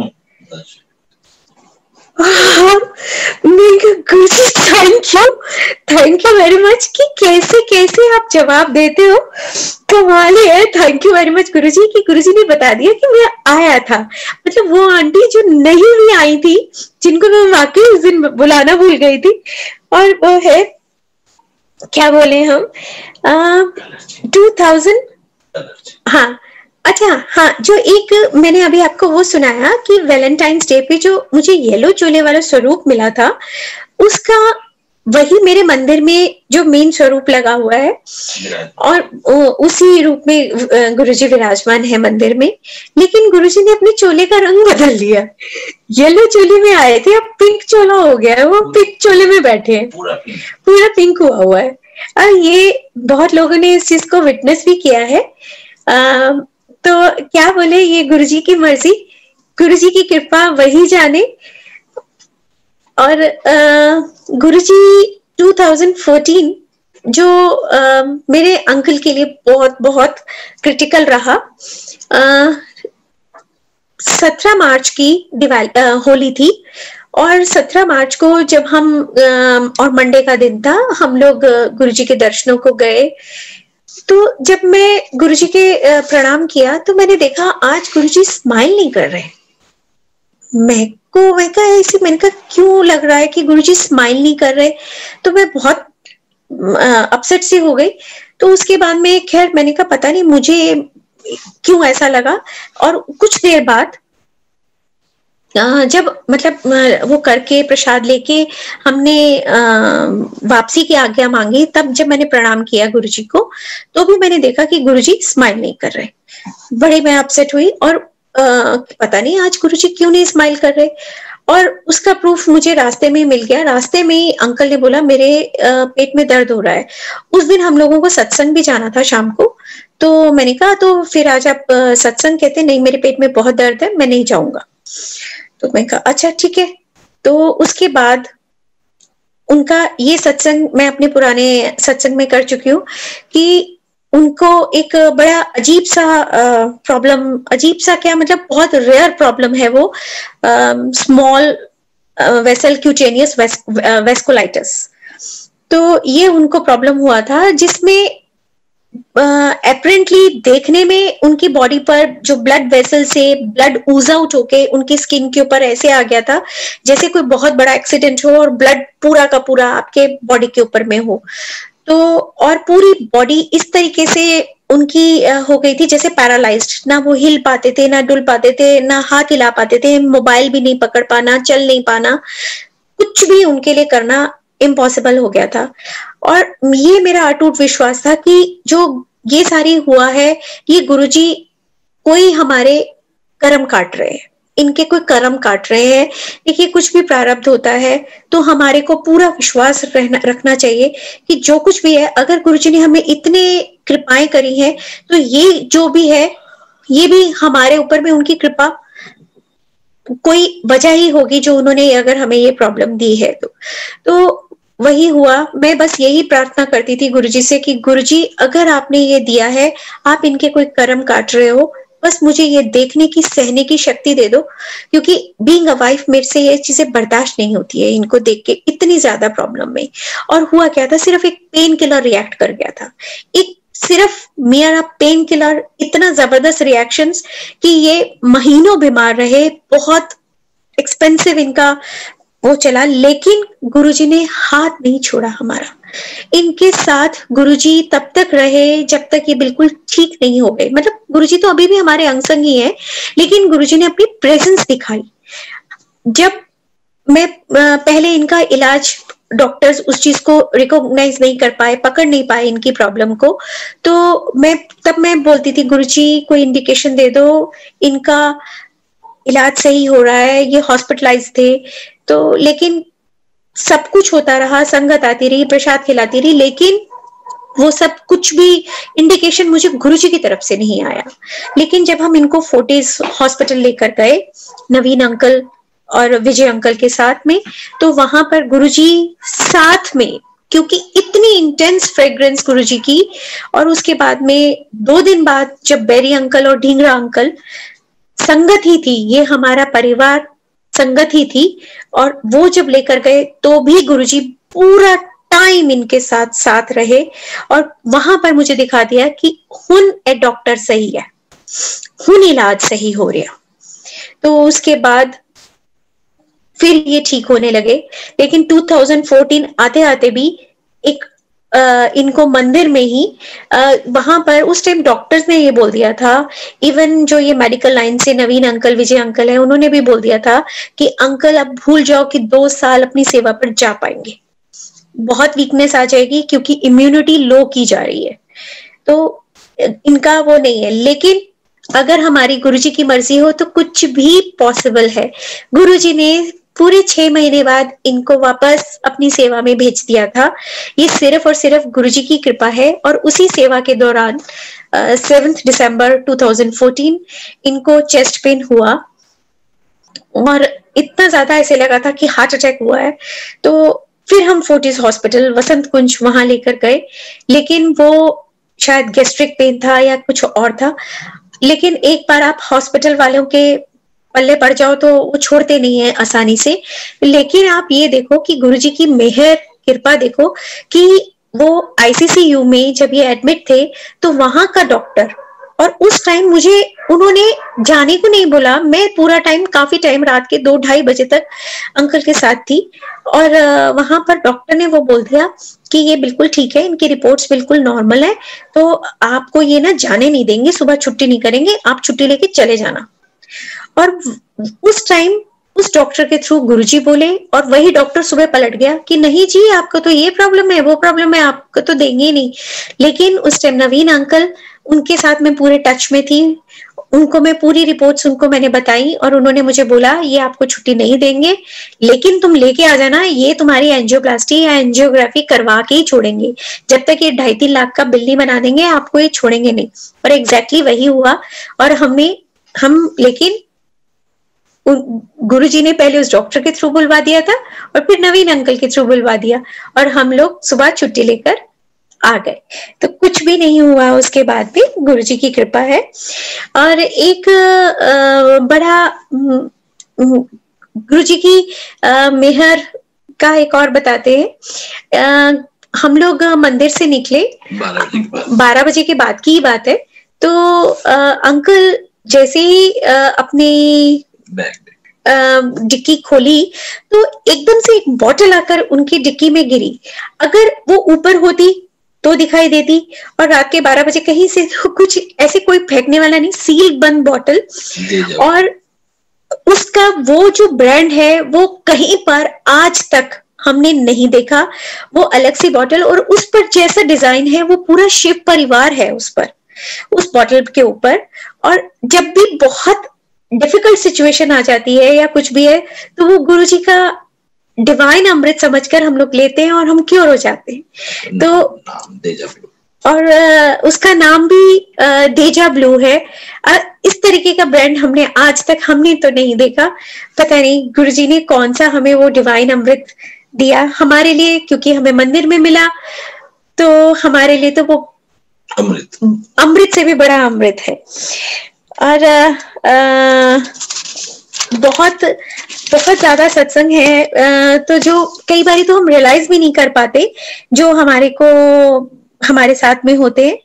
Guruji thank you thank you very much कि कैसे कैसे आप जवाब देते हो, कमाल है। Thank you very much Guruji कि गुरुजी ने बता दिया कि मैं आया था। मतलब वो आंटी जो नहीं भी आई थी, जिनको मैं वाकई उस दिन बुलाना भूल गई थी, और वो है क्या बोले हम टू थाउजेंड, हाँ अच्छा हाँ, जो एक मैंने अभी आपको वो सुनाया कि वैलेंटाइंस डे पे जो मुझे येलो चोले वाला स्वरूप मिला था, उसका वही मेरे मंदिर में जो मेन स्वरूप लगा हुआ है, और उसी रूप में गुरुजी विराजमान है मंदिर में। लेकिन गुरुजी ने अपने चोले का रंग बदल लिया, येलो चोले में आए थे अब पिंक चोला हो गया है, वो पिंक चोले में बैठे हैं, पूरा पिंक हुआ हुआ है। और ये बहुत लोगों ने इस चीज को विटनेस भी किया है। आ, तो क्या बोले, ये गुरुजी की मर्जी, गुरुजी की कृपा वही जाने। और गुरुजी टू थाउजेंड फोर्टीन जो आ, मेरे अंकल के लिए बहुत बहुत क्रिटिकल रहा। सत्रह मार्च की दिवाली होली थी, और सत्रह मार्च को जब हम आ, और मंडे का दिन था, हम लोग गुरुजी के दर्शनों को गए। तो जब मैं गुरुजी के प्रणाम किया तो मैंने देखा आज गुरुजी स्माइल नहीं कर रहे। मैं को मैं कहा ऐसे, मैंने कहा क्यों लग रहा है कि गुरुजी स्माइल नहीं कर रहे, तो मैं बहुत अपसेट सी हो गई। तो उसके बाद में खैर मैंने कहा पता नहीं मुझे क्यों ऐसा लगा। और कुछ देर बाद जब मतलब वो करके प्रसाद लेके हमने वापसी की आज्ञा मांगी, तब जब मैंने प्रणाम किया गुरुजी को, तो भी मैंने देखा कि गुरुजी स्माइल नहीं कर रहे। बड़े मैं अपसेट हुई, और आ, पता नहीं आज गुरुजी क्यों नहीं स्माइल कर रहे। और उसका प्रूफ मुझे रास्ते में मिल गया। रास्ते में अंकल ने बोला मेरे आ, पेट में दर्द हो रहा है। उस दिन हम लोगों को सत्संग भी जाना था शाम को, तो मैंने कहा तो फिर आज आप सत्संग, कहते नहीं मेरे पेट में बहुत दर्द है मैं नहीं जाऊंगा। तो मैं कहा अच्छा ठीक है। तो उसके बाद उनका ये सत्संग मैं अपने पुराने सत्संग में कर चुकी हूँ कि उनको एक बड़ा अजीब सा प्रॉब्लम, अजीब सा क्या मतलब बहुत रेयर प्रॉब्लम है वो, स्मॉल वेसल क्यूटेनियस वेस्कुलाइटिस। तो ये उनको प्रॉब्लम हुआ था, जिसमें अपेरेंटली uh, देखने में उनकी बॉडी पर जो ब्लड वेसल से ब्लड ऊज आउट होके उनकी स्किन के ऊपर ऐसे आ गया था जैसे कोई बहुत बड़ा एक्सीडेंट हो और ब्लड पूरा का पूरा आपके बॉडी के ऊपर में हो। तो और पूरी बॉडी इस तरीके से उनकी uh, हो गई थी जैसे पैरालाइज्ड, ना वो हिल पाते थे, ना डुल पाते थे, ना हाथ हिला पाते थे, मोबाइल भी नहीं पकड़ पाना, चल नहीं पाना, कुछ भी उनके लिए करना इम्पॉसिबल हो गया था। और ये मेरा अटूट विश्वास था कि जो ये सारी हुआ है ये गुरुजी कोई हमारे कर्म काट रहे हैं, इनके कोई कर्म काट रहे हैं। देखिए कुछ भी प्रारब्ध होता है तो हमारे को पूरा विश्वास रहना रखना चाहिए कि जो कुछ भी है, अगर गुरुजी ने हमें इतने कृपाएं करी हैं, तो ये जो भी है ये भी हमारे ऊपर में उनकी कृपा, कोई वजह ही होगी जो उन्होंने अगर हमें ये प्रॉब्लम दी है तो तो वही हुआ। मैं बस यही प्रार्थना करती थी गुरुजी से कि गुरुजी अगर आपने ये दिया है, आप इनके कोई कर्म काट रहे हो, बस मुझे ये देखने की, सहने की शक्ति दे दो, क्योंकि बीइंग अ वाइफ मेरे से ये चीजें बर्दाश्त नहीं होती है इनको देख के इतनी ज्यादा प्रॉब्लम में। और हुआ क्या था, सिर्फ एक पेन किलर रिएक्ट कर गया था, एक सिर्फ मेरा पेन किलर, इतना जबरदस्त रिएक्शंस कि ये महीनों बीमार रहे, बहुत एक्सपेंसिव इनका वो चला, लेकिन गुरुजी ने हाथ नहीं छोड़ा हमारा। इनके साथ गुरुजी तब तक रहे जब तक ये बिल्कुल ठीक नहीं हो गए। मतलब गुरुजी तो अभी भी हमारे अंग संग ही है, लेकिन गुरुजी ने अपनी प्रेजेंस दिखाई। जब मैं पहले इनका इलाज, डॉक्टर्स उस चीज को रिकॉग्नाइज नहीं कर पाए, पकड़ नहीं पाए इनकी प्रॉब्लम को, तो मैं तब मैं बोलती थी गुरुजी कोई इंडिकेशन दे दो, इनका इलाज सही हो रहा है, ये हॉस्पिटलाइज थे तो, लेकिन सब कुछ होता रहा, संगत आती रही, प्रसाद खिलाती रही, लेकिन वो सब कुछ भी इंडिकेशन मुझे गुरुजी की तरफ से नहीं आया। लेकिन जब हम इनको फोर्टिस हॉस्पिटल लेकर गए नवीन अंकल और विजय अंकल के साथ में, तो वहां पर गुरुजी साथ में, क्योंकि इतनी इंटेंस फ्रेग्रेंस गुरुजी की, और उसके बाद में दो दिन बाद जब बेरी अंकल और ढींगरा अंकल, संगत ही थी, ये हमारा परिवार संगत ही थी, और वो जब लेकर गए तो भी गुरुजी पूरा टाइम इनके साथ साथ रहे, और वहां पर मुझे दिखा दिया कि हुन ए डॉक्टर सही है, हुन इलाज सही हो रहा। तो उसके बाद फिर ये ठीक होने लगे। लेकिन दो हज़ार चौदह आते आते भी एक आ, इनको मंदिर में ही आ, वहां पर उस टाइम डॉक्टर्स ने ये बोल दिया था, इवन जो ये मेडिकल लाइन से नवीन अंकल, विजय अंकल है, उन्होंने भी बोल दिया था कि अंकल अब भूल जाओ कि दो साल अपनी सेवा पर जा पाएंगे, बहुत वीकनेस आ जाएगी क्योंकि इम्यूनिटी लो की जा रही है, तो इनका वो नहीं है। लेकिन अगर हमारी गुरुजी की मर्जी हो तो कुछ भी पॉसिबल है। गुरुजी ने पूरे छह महीने बाद इनको वापस अपनी सेवा में भेज दिया था। ये सिर्फ और सिर्फ गुरुजी की कृपा है। और उसी सेवा के दौरान सेवन्थ दिसंबर दो हज़ार चौदह इनको चेस्ट पेन हुआ, और इतना ज्यादा ऐसे लगा था कि हार्ट अटैक हुआ है। तो फिर हम फोर्टिस हॉस्पिटल वसंत कुंज वहां लेकर गए, लेकिन वो शायद गैस्ट्रिक पेन था या कुछ और था। लेकिन एक बार आप हॉस्पिटल वालों के पल्ले पड़ जाओ तो वो छोड़ते नहीं है आसानी से। लेकिन आप ये देखो कि गुरुजी की मेहर कृपा देखो कि वो आईसीसीयू में जब ये एडमिट थे तो वहां का डॉक्टर, और उस टाइम मुझे उन्होंने जाने को नहीं बोला, मैं पूरा टाइम, काफी टाइम, रात के दो ढाई बजे तक अंकल के साथ थी, और वहां पर डॉक्टर ने वो बोल दिया कि ये बिल्कुल ठीक है, इनकी रिपोर्ट्स बिल्कुल नॉर्मल है, तो आपको ये ना जाने नहीं देंगे, सुबह छुट्टी नहीं करेंगे, आप छुट्टी लेके चले जाना। और उस टाइम उस डॉक्टर के थ्रू गुरुजी बोले, और वही डॉक्टर सुबह पलट गया कि नहीं जी, आपको तो ये प्रॉब्लम है, वो प्रॉब्लम है, आपको तो देंगे ही नहीं। लेकिन उस टाइम नवीन अंकल, उनके साथ मैं पूरे टच में थी, उनको मैं पूरी रिपोर्ट्स उनको मैंने बताई, और उन्होंने मुझे बोला ये आपको छुट्टी नहीं देंगे, लेकिन तुम लेके आ जाना, ये तुम्हारी एंजियोप्लास्टी या एंजियोग्राफी करवा के ही छोड़ेंगे, जब तक ये ढाई तीन लाख का बिल नहीं बना देंगे आपको ये छोड़ेंगे नहीं। और एग्जैक्टली वही हुआ। और हमने हम लेकिन गुरुजी ने पहले उस डॉक्टर के थ्रू बुलवा दिया था, और फिर नवीन अंकल के थ्रू बुलवा दिया, और हम लोग सुबह छुट्टी लेकर आ गए। तो कुछ भी नहीं हुआ उसके बाद भी, गुरुजी की कृपा है। और एक आ, बड़ा गुरुजी की मेहर का एक और बताते हैं। आ, हम लोग मंदिर से निकले बारह बजे के बाद की बात है। तो आ, अंकल जैसे ही आ, अपनी डिक्की खोली तो एकदम से एक बॉटल आकर उनकी डिक्की में गिरी। अगर वो ऊपर होती तो दिखाई देती, और रात के बारह बजे कहीं से तो कुछ ऐसे कोई फेंकने वाला नहीं, सील बंद बॉटल। और उसका वो जो ब्रांड है वो कहीं पर आज तक हमने नहीं देखा, वो अलग सी बॉटल, और उस पर जैसा डिजाइन है वो पूरा शिव परिवार है उस पर, उस बॉटल के ऊपर। और जब भी बहुत डिफिकल्ट सिचुएशन आ जाती है या कुछ भी है तो वो गुरुजी का डिवाइन अमृत समझकर हम लोग लेते हैं और हम क्योर हो जाते हैं। तो और उसका नाम भी डेजा ब्लू है। इस तरीके का ब्रांड हमने आज तक हमने तो नहीं देखा। पता नहीं गुरुजी ने कौन सा हमें वो डिवाइन अमृत दिया हमारे लिए, क्योंकि हमें मंदिर में मिला, तो हमारे लिए तो वो अमृत अमृत से भी बड़ा अमृत है। और आ, बहुत बहुत ज्यादा सत्संग है, तो जो कई बार तो हम रियलाइज भी नहीं कर पाते जो हमारे को हमारे साथ में होते हैं।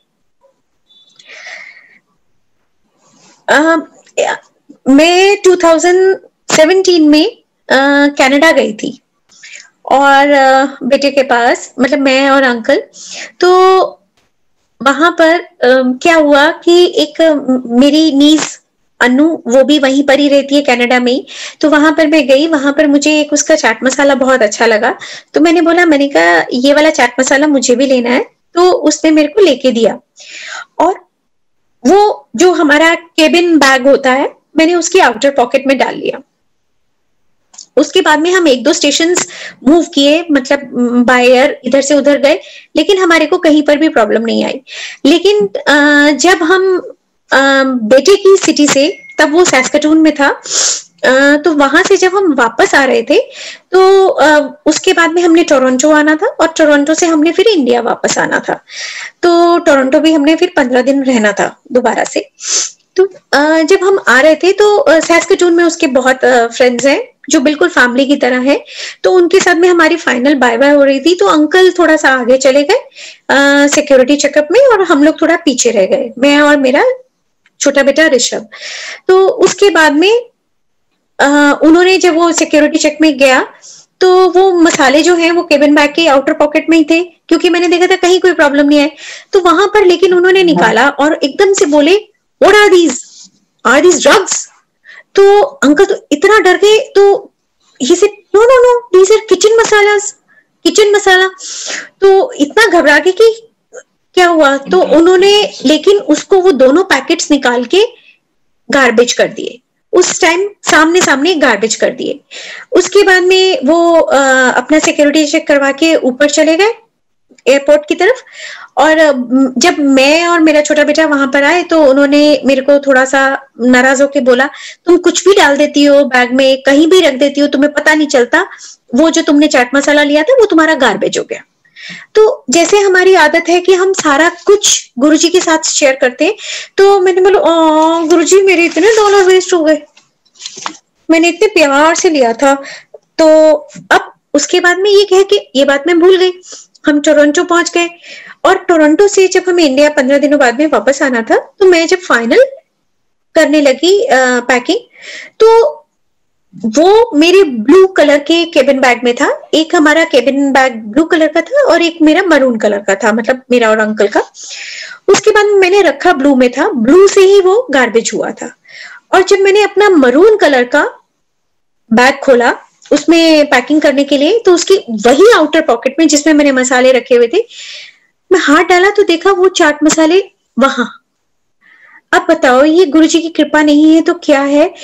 मैं दो हज़ार सत्रह में कनाडा गई थी और बेटे के पास, मतलब मैं और अंकल, तो वहां पर क्या हुआ कि एक मेरी नीस अनु, वो भी वहीं पर ही रहती है कनाडा में ही, तो वहां पर मैं गई। वहां पर मुझे एक उसका चाट मसाला बहुत अच्छा लगा, तो मैंने बोला, मैंने कहा ये वाला चाट मसाला मुझे भी लेना है, तो उसने मेरे को लेके दिया। और वो जो हमारा केबिन बैग होता है, मैंने उसकी आउटर पॉकेट में डाल लिया। उसके बाद में हम एक दो स्टेशंस मूव किए, मतलब बाय एयर इधर से उधर गए, लेकिन हमारे को कहीं पर भी प्रॉब्लम नहीं आई। लेकिन जब हम बेटे की सिटी से, तब वो सैस्काटून में था, तो वहां से जब हम वापस आ रहे थे, तो उसके बाद में हमने टोरंटो आना था, और टोरंटो से हमने फिर इंडिया वापस आना था। तो टोरंटो भी हमने फिर पंद्रह दिन रहना था दोबारा से। तो जब हम आ रहे थे, तो सैस्काटून में उसके बहुत फ्रेंड्स हैं जो बिल्कुल फैमिली की तरह है, तो उनके साथ में हमारी फाइनल बाय बाय हो रही थी। तो अंकल थोड़ा सा आगे चले गए सिक्योरिटी चेकअप में, और हम लोग थोड़ा पीछे रह गए, मैं और मेरा छोटा बेटा ऋषभ। तो उसके बाद में आ, उन्होंने, जब वो सिक्योरिटी चेक में गया, तो वो मसाले जो हैं वो केबिन बैग के आउटर पॉकेट में ही थे, क्योंकि मैंने देखा था कहीं कोई प्रॉब्लम नहीं है। तो वहां पर लेकिन उन्होंने निकाला और एकदम से बोले, what are these, are these drugs? तो अंकल तो इतना डर गए, तो he said, no no no, these are kitchen masalas, kitchen masala. तो इतना घबरा के कि क्या हुआ, तो उन्होंने लेकिन उसको वो दोनों पैकेट्स निकाल के गार्बेज कर दिए, उस टाइम सामने सामने गार्बेज कर दिए। उसके बाद में वो आ, अपना सिक्योरिटी चेक करवा के ऊपर चले गए एयरपोर्ट की तरफ। और जब मैं और मेरा छोटा बेटा वहां पर आए, तो उन्होंने मेरे को थोड़ा सा नाराज होके बोला, तुम कुछ भी डाल देती हो बैग में, कहीं भी रख देती हो, तुम्हें पता नहीं चलता, वो जो तुमने चाट मसाला लिया था वो तुम्हारा गार्बेज हो गया। तो जैसे हमारी आदत है कि हम सारा कुछ गुरुजी के साथ शेयर करते हैं, तो मैंने बोला, ओ गुरुजी, मेरे इतने डॉलर वेस्ट हो गए, मैंने इतने प्यार से लिया था। तो अब उसके बाद में ये कह के ये बात मैं भूल गई। हम टोरंटो पहुंच गए, और टोरंटो से जब हमें इंडिया पंद्रह दिनों बाद में वापस आना था, तो मैं जब फाइनल करने लगी पैकिंग, तो वो मेरे ब्लू कलर के केबिन बैग में था। एक हमारा केबिन बैग ब्लू कलर का था और एक मेरा मरून कलर का था, मतलब मेरा और अंकल का। उसके बाद मैंने रखा ब्लू में था, ब्लू से ही वो गार्बेज हुआ था। और जब मैंने अपना मरून कलर का बैग खोला उसमें पैकिंग करने के लिए, तो उसकी वही आउटर पॉकेट में जिसमें मैंने मसाले रखे हुए थे, मैं हाथ डाला तो देखा वो चाट मसाले वहां। अब बताओ, ये गुरुजी की कृपा नहीं है तो क्या है?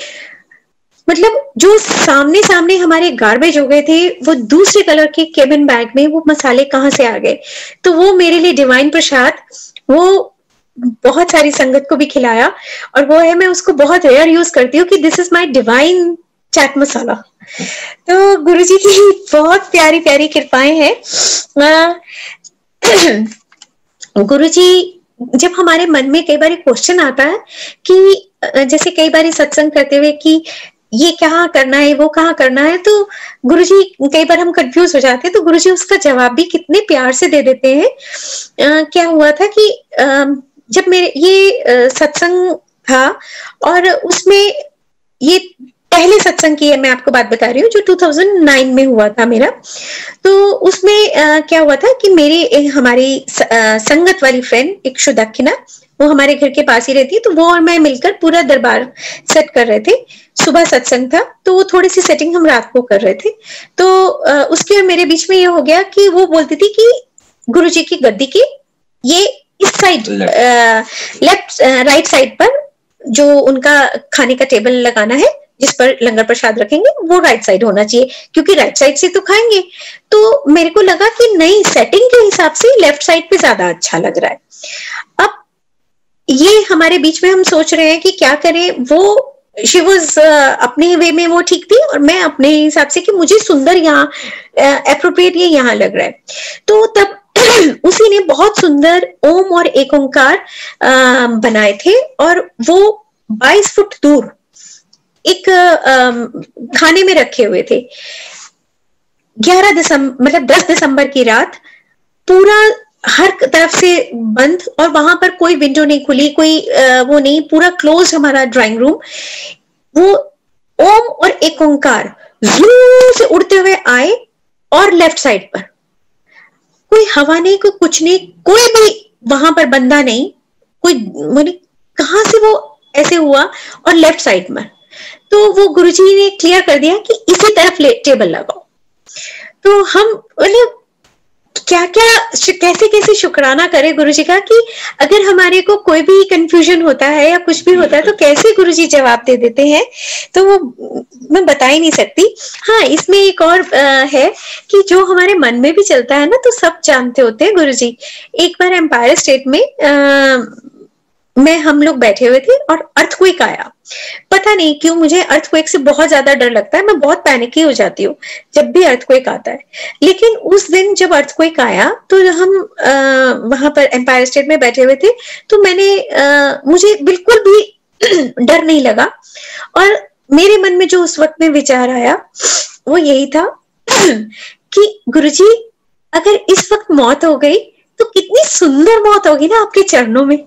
मतलब जो सामने सामने हमारे गार्बेज हो गए थे, वो दूसरे कलर के केबिन बैग में वो मसाले कहाँ से आ गए? तो वो मेरे लिए डिवाइन प्रसाद, वो बहुत सारी संगत को भी खिलाया, और वो है, मैं उसको बहुत रेयर यूज करती हूँ कि this is my divine chaat masala. तो गुरुजी की बहुत प्यारी प्यारी कृपाएं हैं। गुरुजी, जब हमारे मन में कई बार क्वेश्चन आता है कि जैसे कई बार सत्संग करते हुए कि ये कहाँ करना है, वो कहाँ करना है, तो गुरुजी कई बार हम कंफ्यूज हो जाते हैं, तो गुरुजी उसका जवाब भी कितने प्यार से दे देते हैं। आ, क्या हुआ था कि आ, जब मेरे ये सत्संग था, और उसमें ये पहले सत्संग की है, मैं आपको बात बता रही हूँ, जो दो हज़ार नौ में हुआ था मेरा। तो उसमें आ, क्या हुआ था कि मेरी हमारी आ, संगत वाली फ्रेंड एक शुदक्षिणा, वो हमारे घर के पास ही रहती है, तो वो और मैं मिलकर पूरा दरबार सेट कर रहे थे। सुबह सत्संग था, तो वो थोड़ी सी सेटिंग हम रात को कर रहे थे। तो आ, उसके और मेरे बीच में ये हो गया कि वो बोलती थी कि गुरुजी की गद्दी की ये इस साइड, लेफ्ट राइट साइड पर जो उनका खाने का टेबल लगाना है, जिस पर लंगर प्रसाद रखेंगे वो राइट साइड होना चाहिए, क्योंकि राइट साइड से तो खाएंगे। तो मेरे को लगा कि नहीं, सेटिंग के हिसाब से लेफ्ट साइड पे ज्यादा अच्छा लग रहा है। अब ये हमारे बीच में हम सोच रहे हैं कि क्या करें। वो शी वॉज अपने वे में वो ठीक थी और मैं अपने हिसाब से कि मुझे सुंदर यहाँ एप्रोप्रिएट ये यहाँ लग रहा है। तो तब उसी ने बहुत सुंदर ओम और एक ओंकार बनाए थे और वो बाईस फुट दूर एक आ, खाने में रखे हुए थे। ग्यारह दिसंबर मतलब दस दिसंबर की रात, पूरा हर तरफ से बंद और वहां पर कोई विंडो नहीं खुली, कोई आ, वो नहीं, पूरा क्लोज हमारा ड्राइंग रूम। वो ओम और एक ओंकार जोर से उड़ते हुए आए और लेफ्ट साइड पर कोई हवा नहीं, कोई कुछ नहीं, कोई भी वहां पर बंदा नहीं, कोई मैंने कहां से वो ऐसे हुआ और लेफ्ट साइड में। तो वो गुरुजी ने क्लियर कर दिया कि इसी तरफ टेबल लगाओ। तो हम मतलब क्या क्या कैसे कैसे शुक्राना करें गुरुजी का कि अगर हमारे को कोई भी कंफ्यूजन होता है या कुछ भी होता है तो कैसे गुरुजी जवाब दे देते हैं, तो वो मैं बता ही नहीं सकती। हाँ, इसमें एक और आ, है कि जो हमारे मन में भी चलता है ना, तो सब जानते होते हैं गुरुजी। एक बार एम्पायर स्टेट में आ, में हम लोग बैठे हुए थे और अर्थक्वेक आया। पता नहीं क्यों मुझे अर्थक्वेक से बहुत ज्यादा डर लगता है, मैं बहुत पैनिकी हो जाती हूँ जब भी अर्थक्वेक आता है। लेकिन उस दिन जब अर्थक्वेक आया तो हम आ, वहां पर एम्पायर स्टेट में बैठे हुए थे, तो मैंने आ, मुझे बिल्कुल भी डर नहीं लगा। और मेरे मन में जो उस वक्त में विचार आया वो यही था कि गुरुजी अगर इस वक्त मौत हो गई तो कितनी सुंदर मौत होगी ना आपके चरणों में,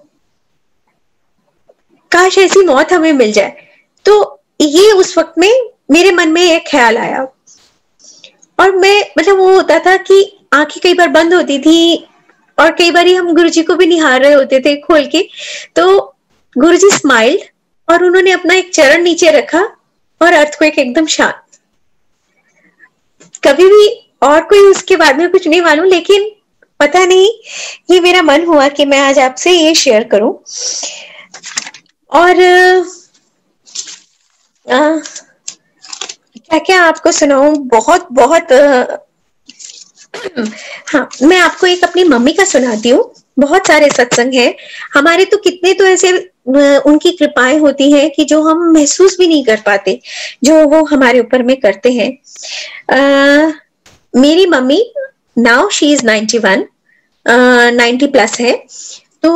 काश ऐसी मौत हमें मिल जाए। तो ये उस वक्त में मेरे मन में एक ख्याल आया और मैं मतलब वो होता था कि आंखें कई बार बंद होती थी और कई बार हम गुरुजी को भी निहार रहे होते थे खोल के। तो गुरुजी स्माइल्ड और उन्होंने अपना एक चरण नीचे रखा और अर्थक्वेक एकदम शांत। कभी भी और कोई उसके बाद में कुछ नहीं मालूम, लेकिन पता नहीं ये मेरा मन हुआ कि मैं आज आपसे ये शेयर करूं। और आ, क्या क्या आपको सुनाऊं, बहुत बहुत आ, हाँ, मैं आपको एक अपनी मम्मी का सुनाती हूँ। बहुत सारे सत्संग हैं हमारे, तो कितने तो ऐसे उनकी कृपाएं होती हैं कि जो हम महसूस भी नहीं कर पाते, जो वो हमारे ऊपर में करते हैं। आ, मेरी मम्मी now she is ninety one, ninety plus है। तो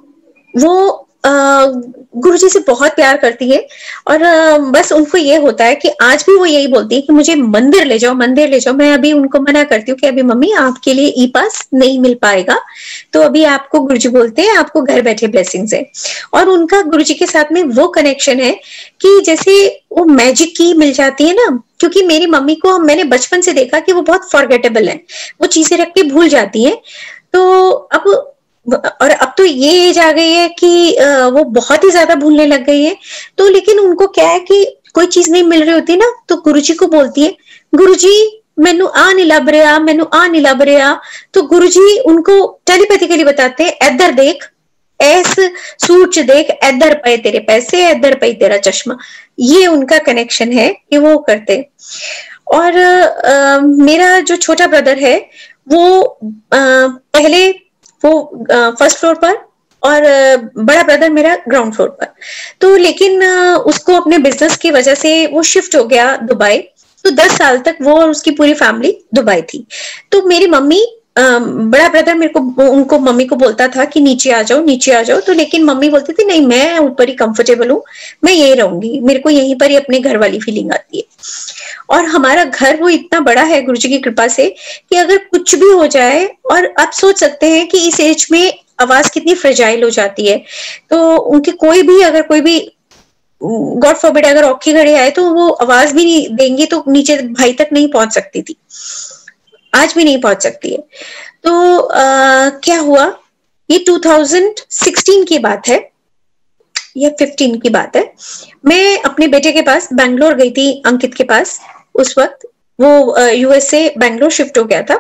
वो गुरुजी से बहुत प्यार करती है और आ, बस उनको ये होता है कि आज भी वो यही बोलती है कि मुझे मंदिर ले जाओ, मंदिर ले जाओ। मैं अभी उनको मना करती हूँ कि अभी मम्मी आपके लिए ई पास नहीं मिल पाएगा, तो अभी आपको गुरुजी बोलते हैं, आपको घर बैठे ब्लेसिंग्स है। और उनका गुरुजी के साथ में वो कनेक्शन है कि जैसे वो मैजिक की मिल जाती है ना, क्योंकि मेरी मम्मी को मैंने बचपन से देखा कि वो बहुत फॉरगेटेबल है, वो चीजें रख के भूल जाती है। तो अब और अब तो ये एज आ गई है कि वो बहुत ही ज्यादा भूलने लग गई है। तो लेकिन उनको क्या है कि कोई चीज नहीं मिल रही होती ना, तो गुरुजी को बोलती है, गुरुजी मैनू आ नहीं लभ रहा, मैनू आ नहीं लभ रहा। तो गुरुजी उनको टेलीपैथिकली बताते हैं, इधर देख, ऐस सूट देख, इधर पे तेरे पैसे, इधर पे तेरा चश्मा। ये उनका कनेक्शन है कि वो करते। और आ, मेरा जो छोटा ब्रदर है वो आ, पहले वो फर्स्ट फ्लोर पर और बड़ा ब्रदर मेरा ग्राउंड फ्लोर पर। तो लेकिन उसको अपने बिजनेस की वजह से वो शिफ्ट हो गया दुबई। तो दस साल तक वो और उसकी पूरी फैमिली दुबई थी। तो मेरी मम्मी, बड़ा ब्रदर मेरे को उनको मम्मी को बोलता था कि नीचे आ जाओ, नीचे आ जाओ। तो लेकिन मम्मी बोलती थी नहीं, मैं ऊपर ही कंफर्टेबल हूँ, मैं यही रहूंगी, मेरे को यहीं पर ही अपने घर वाली फीलिंग आती है। और हमारा घर वो इतना बड़ा है गुरुजी की कृपा से कि अगर कुछ भी हो जाए, और आप सोच सकते हैं कि इस एज में आवाज कितनी फ्रेजाइल हो जाती है। तो उनकी कोई भी अगर कोई भी गॉड फॉरबिड अगर औखी घड़ी आए तो वो आवाज भी नहीं देंगी तो नीचे भाई तक नहीं पहुंच सकती थी, आज भी नहीं पहुंच सकती है। तो आ, क्या हुआ, ये टू थाउजेंड सिक्सटीन की बात है या फिफ्टीन की बात है। मैं अपने बेटे के पास बैंगलोर गई थी, अंकित के पास। उस वक्त वो यूएस से बैंगलोर शिफ्ट हो गया था।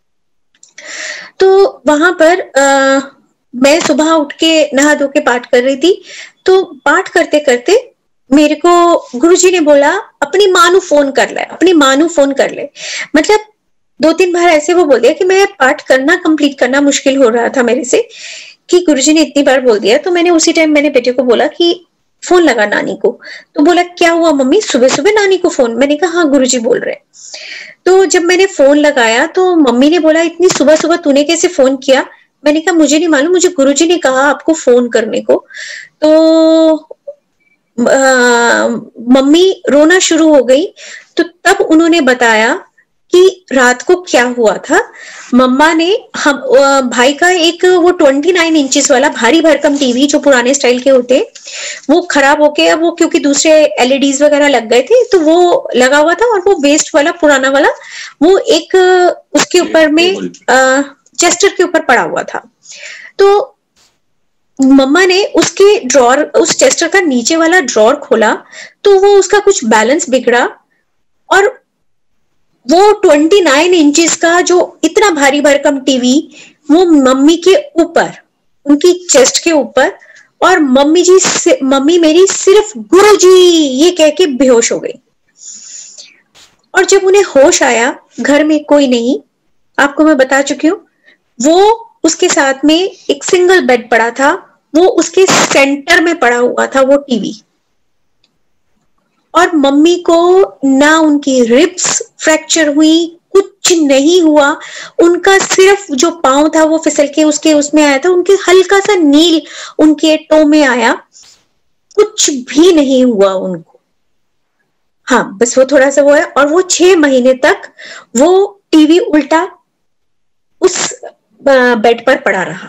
तो वहां पर आ, मैं सुबह उठ के नहा धो के पाठ कर रही थी। तो पाठ करते करते मेरे को गुरुजी ने बोला अपनी माँ नू फोन कर ले, अपनी माँ नू फोन कर ले। मतलब दो तीन बार ऐसे वो बोल दिया कि मैं पाठ करना कंप्लीट करना मुश्किल हो रहा था मेरे से, कि गुरुजी ने इतनी बार बोल दिया। तो मैंने उसी टाइम मैंने बेटे को बोला कि फोन लगा नानी को। तो बोला क्या हुआ मम्मी, सुबह सुबह नानी को फोन? मैंने कहा हाँ गुरुजी बोल रहे। तो जब मैंने फोन लगाया तो मम्मी ने बोला इतनी सुबह सुबह तूने कैसे फोन किया? मैंने कहा मुझे नहीं मालूम, मुझे गुरुजी ने कहा आपको फोन करने को। तो मम्मी रोना शुरू हो गई। तो तब उन्होंने बताया कि रात को क्या हुआ था। मम्मा ने हम भाई का एक वो उनतीस इंचेस वाला भारी भरकम टीवी जो पुराने स्टाइल के होते, वो खराब होके अब वो क्योंकि दूसरे एलईडीज वगैरह लग गए थे तो वो लगा हुआ था, और वो वेस्ट वाला पुराना वाला वो एक उसके ऊपर में चेस्टर के ऊपर पड़ा हुआ था। तो मम्मा ने उसके ड्रॉर, उस चेस्टर का नीचे वाला ड्रॉर खोला तो वो उसका कुछ बैलेंस बिगड़ा, और वो उनतीस इंचेस का जो इतना भारी भरकम टीवी वो मम्मी के ऊपर, उनकी चेस्ट के ऊपर, और मम्मी जी मम्मी मेरी सिर्फ गुरुजी ये कह के बेहोश हो गई। और जब उन्हें होश आया, घर में कोई नहीं, आपको मैं बता चुकी हूँ, वो उसके साथ में एक सिंगल बेड पड़ा था, वो उसके सेंटर में पड़ा हुआ था वो टीवी। और मम्मी को ना उनकी रिब्स फ्रैक्चर हुई, कुछ नहीं हुआ, उनका सिर्फ जो पांव था वो फिसल के उसके उसमें आया था, उनके हल्का सा नील उनके टो में आया, कुछ भी नहीं हुआ उनको। हाँ बस वो थोड़ा सा वो है। और वो छह महीने तक वो टीवी उल्टा उस बेड पर पड़ा रहा।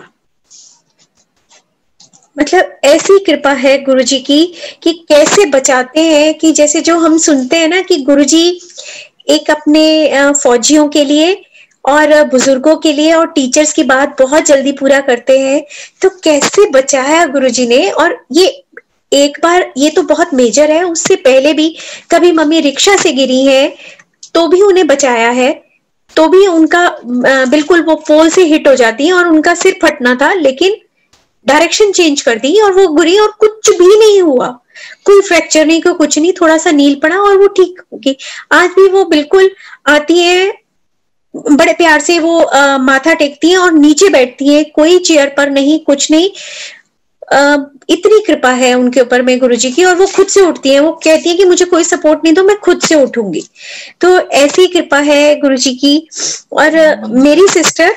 मतलब ऐसी कृपा है गुरुजी की कि कैसे बचाते हैं, कि जैसे जो हम सुनते हैं ना कि गुरुजी एक अपने फौजियों के लिए और बुजुर्गों के लिए और टीचर्स की बात बहुत जल्दी पूरा करते हैं, तो कैसे बचाया गुरुजी ने। और ये एक बार ये तो बहुत मेजर है, उससे पहले भी कभी मम्मी रिक्शा से गिरी है तो भी उन्हें बचाया है, तो भी उनका बिल्कुल वो पोल से हिट हो जाती है और उनका सिर फटना था, लेकिन डायरेक्शन चेंज कर दी और वो गिरी और कुछ भी नहीं हुआ, कोई फ्रैक्चर नहीं, कोई कुछ नहीं, थोड़ा सा नील पड़ा और वो ठीक होगी। आज भी वो बिल्कुल आती है, बड़े प्यार से वो आ, माथा टेकती है और नीचे बैठती है, कोई चेयर पर नहीं, कुछ नहीं। आ, इतनी कृपा है उनके ऊपर में गुरुजी की। और वो खुद से उठती है, वो कहती है कि मुझे कोई सपोर्ट नहीं दो, मैं खुद से उठूंगी। तो ऐसी कृपा है गुरुजी की। और मेरी सिस्टर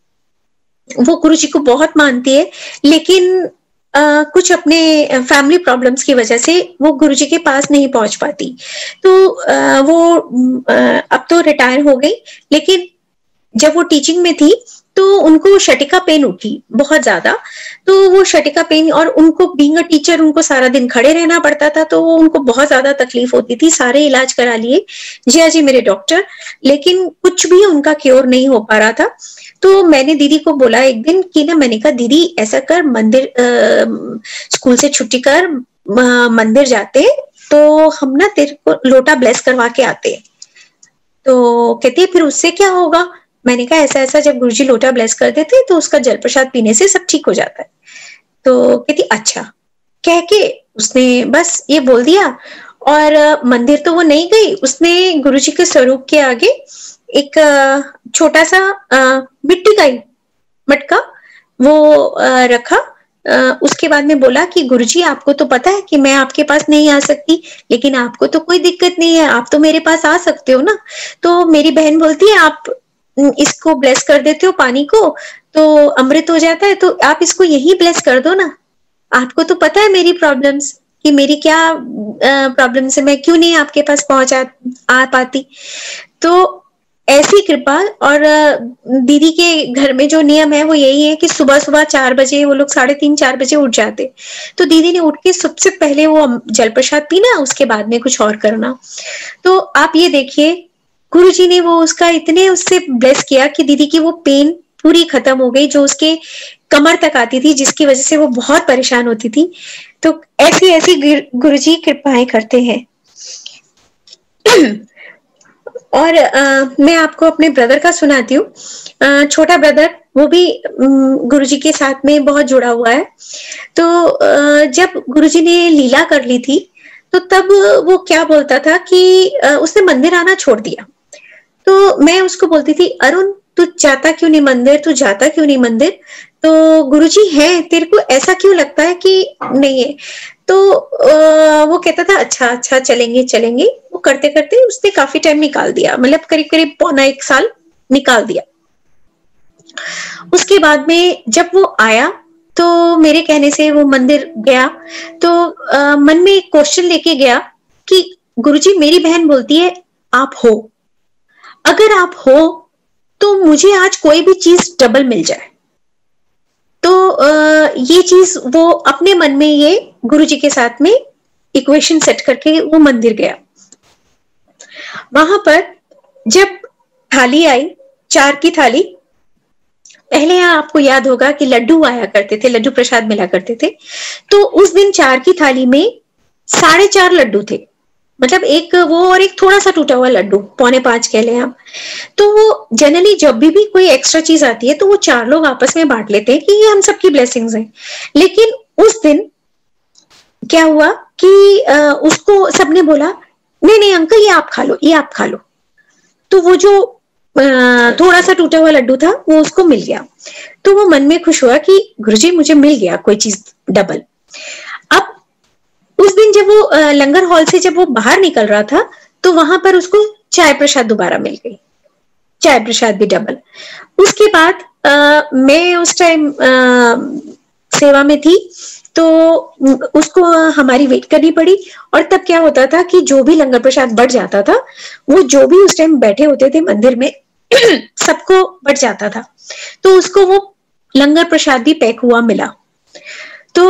वो गुरुजी को बहुत मानती है, लेकिन आ, कुछ अपने फैमिली प्रॉब्लम्स की वजह से वो गुरुजी के पास नहीं पहुंच पाती। तो आ, वो आ, अब तो रिटायर हो गई, लेकिन जब वो टीचिंग में थी तो उनको शटिका पेन उठी बहुत ज्यादा। तो वो शटिका पेन, और उनको बीइंग अ टीचर उनको सारा दिन खड़े रहना पड़ता था, तो उनको बहुत ज्यादा तकलीफ होती थी। सारे इलाज करा लिए जिया जी मेरे डॉक्टर, लेकिन कुछ भी उनका क्योर नहीं हो पा रहा था। तो मैंने दीदी को बोला एक दिन कि ना, मैंने कहा दीदी ऐसा कर, मंदिर आ, स्कूल से छुट्टी कर, आ, मंदिर जाते तो हम ना तेरे को लोटा ब्लेस करवा के आते। तो कहती है फिर उससे क्या होगा? मैंने कहा ऐसा ऐसा, जब गुरुजी लोटा ब्लेस कर देते तो उसका जल प्रसाद पीने से सब ठीक हो जाता है। तो कहती अच्छा, कह के उसने बस ये बोल दिया। और मंदिर तो वो नहीं गई, उसने गुरुजी के स्वरूप के आगे एक छोटा सा मिट्टी का ही मटका वो रखा। उसके बाद में बोला कि गुरुजी आपको तो पता है कि मैं आपके पास नहीं आ सकती, लेकिन आपको तो कोई दिक्कत नहीं है, आप तो मेरे पास आ सकते हो ना। तो मेरी बहन बोलती है आप इसको ब्लेस कर देते हो, पानी को तो अमृत हो जाता है, तो आप इसको यही ब्लेस कर दो ना। आपको तो पता है मेरी प्रॉब्लम्स, कि मेरी क्या प्रॉब्लम्स है, मैं क्यों नहीं आपके पास पहुंचा आ पाती। तो ऐसी कृपा। और दीदी के घर में जो नियम है वो यही है कि सुबह सुबह चार बजे वो लोग साढ़े तीन चार बजे उठ जाते। तो दीदी ने उठ के सबसे पहले वो जल प्रसाद पीना, उसके बाद में कुछ और करना। तो आप ये देखिए गुरुजी ने वो उसका इतने उससे ब्लेस किया कि दीदी की वो पेन पूरी खत्म हो गई, जो उसके कमर तक आती थी, जिसकी वजह से वो बहुत परेशान होती थी। तो ऐसी ऐसी गुरुजी कृपाएं करते हैं। और आ, मैं आपको अपने ब्रदर का सुनाती हूँ। छोटा ब्रदर वो भी गुरुजी के साथ में बहुत जुड़ा हुआ है। तो आ, जब गुरुजी ने लीला कर ली थी तो तब वो क्या बोलता था कि उसने मंदिर आना छोड़ दिया। तो मैं उसको बोलती थी, अरुण तू जाता क्यों नहीं मंदिर, तू जाता क्यों नहीं मंदिर? तो गुरुजी है, तेरे को ऐसा क्यों लगता है कि नहीं है? तो आ, वो कहता था अच्छा अच्छा चलेंगे चलेंगे। वो करते करते उसने काफी टाइम निकाल दिया, मतलब करीब करीब पौना एक साल निकाल दिया। उसके बाद में जब वो आया तो मेरे कहने से वो मंदिर गया, तो आ, मन में एक क्वेश्चन लेके गया कि गुरुजी मेरी बहन बोलती है आप हो, अगर आप हो तो मुझे आज कोई भी चीज डबल मिल जाए। तो आ, ये चीज वो अपने मन में ये गुरुजी के साथ में इक्वेशन सेट करके वो मंदिर गया। वहां पर जब थाली आई, चार की थाली, पहले यहाँ आपको याद होगा कि लड्डू आया करते थे, लड्डू प्रसाद मिला करते थे। तो उस दिन चार की थाली में साढ़े चार लड्डू थे, मतलब एक वो और एक थोड़ा सा टूटा हुआ लड्डू, पौने पांच कह लें आप। तो वो जनरली जब भी भी कोई एक्स्ट्रा चीज आती है तो वो चार लोग आपस में बांट लेते हैं कि ये हम सबकी ब्लेसिंग्स हैं। लेकिन उस दिन क्या हुआ कि आ, उसको सबने बोला नहीं नहीं अंकल ये आप खा लो, ये आप खा लो। तो वो जो थोड़ा सा टूटा हुआ लड्डू था वो उसको मिल गया। तो वो मन में खुश हुआ कि गुरुजी मुझे मिल गया कोई चीज डबल। अब उस दिन जब वो लंगर हॉल से जब वो बाहर निकल रहा था तो वहां पर उसको चाय प्रसाद दोबारा मिल गई, चाय प्रसाद भी डबल। उसके बाद आ, मैं उस टाइम सेवा में थी तो उसको हमारी वेट करनी पड़ी। और तब क्या होता था कि जो भी लंगर प्रसाद बढ़ जाता था वो जो भी उस टाइम बैठे होते थे मंदिर में सबको बढ़ जाता था, तो उसको वो लंगर प्रसाद भी पैक हुआ मिला। तो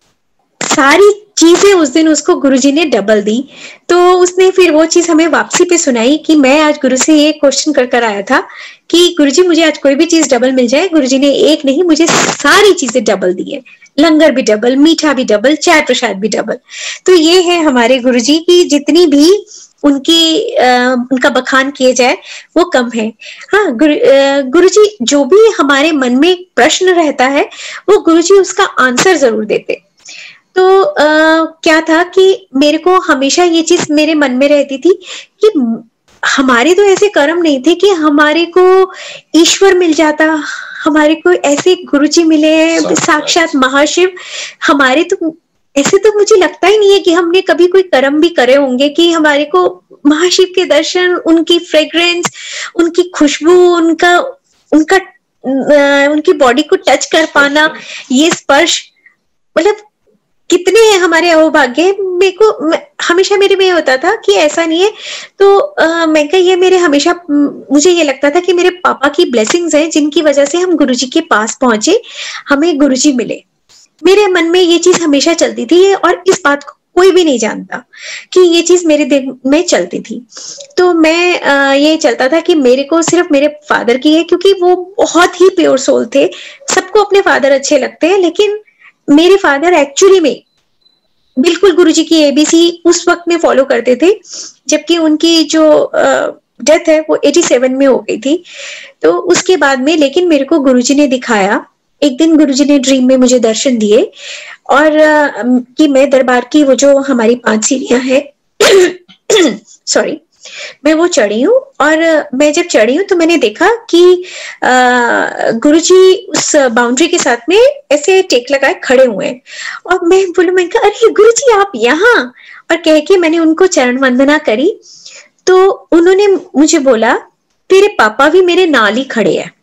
सारी चीजें उस दिन उसको गुरुजी ने डबल दी। तो उसने फिर वो चीज हमें वापसी पे सुनाई कि मैं आज गुरु से ये क्वेश्चन कर कर आया था कि गुरुजी मुझे आज कोई भी चीज डबल मिल जाए। गुरुजी ने एक नहीं मुझे सारी चीजें डबल दी है, लंगर भी डबल, मीठा भी डबल, चाय प्रसाद भी डबल। तो ये है हमारे गुरुजी की, जितनी भी उनकी आ, उनका बखान किए जाए वो कम है। हाँ, गुरु गुरुजी जो भी हमारे मन में प्रश्न रहता है वो गुरुजी उसका आंसर जरूर देते। तो आ, क्या था कि मेरे को हमेशा ये चीज मेरे मन में रहती थी कि हमारे तो ऐसे कर्म नहीं थे कि हमारे को ईश्वर मिल जाता, हमारे को ऐसे गुरुजी मिले साक्षात महाशिव। हमारे तो ऐसे तो मुझे लगता ही नहीं है कि हमने कभी कोई कर्म भी करे होंगे कि हमारे को महाशिव के दर्शन, उनकी फ्रेग्रेंस, उनकी खुशबू, उनका उनका उनकी बॉडी को टच कर पाना, ये स्पर्श, मतलब कितने हैं हमारे अहोभाग्य। मेरे को हमेशा मेरे में होता था कि ऐसा नहीं है। तो आ, मैं कह ये मेरे हमेशा मुझे ये लगता था कि मेरे पापा की ब्लेसिंग्स हैं जिनकी वजह से हम गुरुजी के पास पहुंचे, हमें गुरुजी मिले। मेरे मन में ये चीज हमेशा चलती थी और इस बात को कोई भी नहीं जानता कि ये चीज मेरे दिल में चलती थी। तो मैं आ, ये चलता था कि मेरे को सिर्फ मेरे फादर की है, क्योंकि वो बहुत ही प्योर सोल थे। सबको अपने फादर अच्छे लगते हैं, लेकिन मेरे फादर एक्चुअली में बिल्कुल गुरुजी की एबीसी उस वक्त में फॉलो करते थे, जबकि उनकी जो डेथ है वो सत्तासी में हो गई थी। तो उसके बाद में लेकिन मेरे को गुरुजी ने दिखाया, एक दिन गुरुजी ने ड्रीम में मुझे दर्शन दिए और कि मैं दरबार की वो जो हमारी पांच सीढ़ियां हैं सॉरी मैं वो चढ़ी हूँ। और मैं जब चढ़ी हूँ तो मैंने देखा कि गुरुजी उस बाउंड्री के साथ में ऐसे टेक लगाए खड़े हुए हैं। और मैं बोलूं, मैंने कहा अरे गुरुजी आप यहाँ, और कह के मैंने उनको चरण वंदना करी। तो उन्होंने मुझे बोला तेरे पापा भी मेरे नाल ही खड़े हैं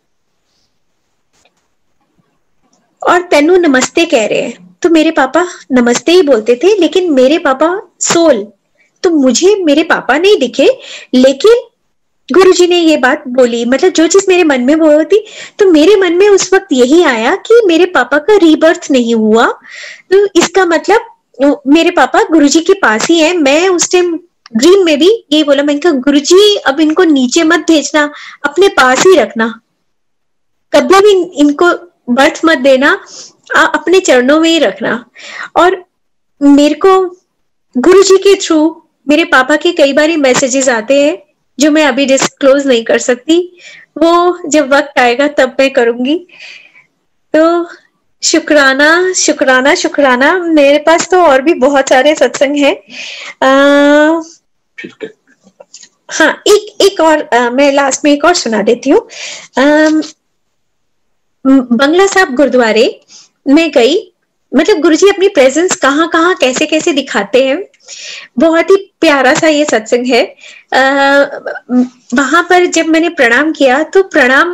और तेनू नमस्ते कह रहे हैं। तो मेरे पापा नमस्ते ही बोलते थे, लेकिन मेरे पापा सोल, तो मुझे मेरे पापा नहीं दिखे, लेकिन गुरुजी ने ये बात बोली, मतलब जो चीज मेरे मन में वो होती। तो मेरे मन में उस वक्त यही आया कि मेरे पापा का रीबर्थ नहीं हुआ, तो इसका मतलब मेरे पापा गुरुजी के पास ही है। मैं उस टाइम ड्रीम में भी ये बोला, मैंने कहा गुरुजी अब इनको नीचे मत भेजना, अपने पास ही रखना, कभी भी इनको बर्थ मत देना, अपने चरणों में ही रखना। और मेरे को गुरुजी के थ्रू मेरे पापा के कई बार मैसेजेस आते हैं जो मैं अभी डिस्क्लोज नहीं कर सकती, वो जब वक्त आएगा तब मैं करूंगी। तो शुक्राना शुक्राना शुक्राना। मेरे पास तो और भी बहुत सारे सत्संग हैं। आ, हाँ, एक एक और आ, मैं लास्ट में एक और सुना देती हूँ। बंगला साहब गुरुद्वारे में गई, मतलब गुरुजी अपनी प्रेजेंस कहाँ कहाँ कैसे कैसे दिखाते हैं। बहुत ही प्यारा सा ये सत्संग है। वहां पर जब मैंने प्रणाम किया तो प्रणाम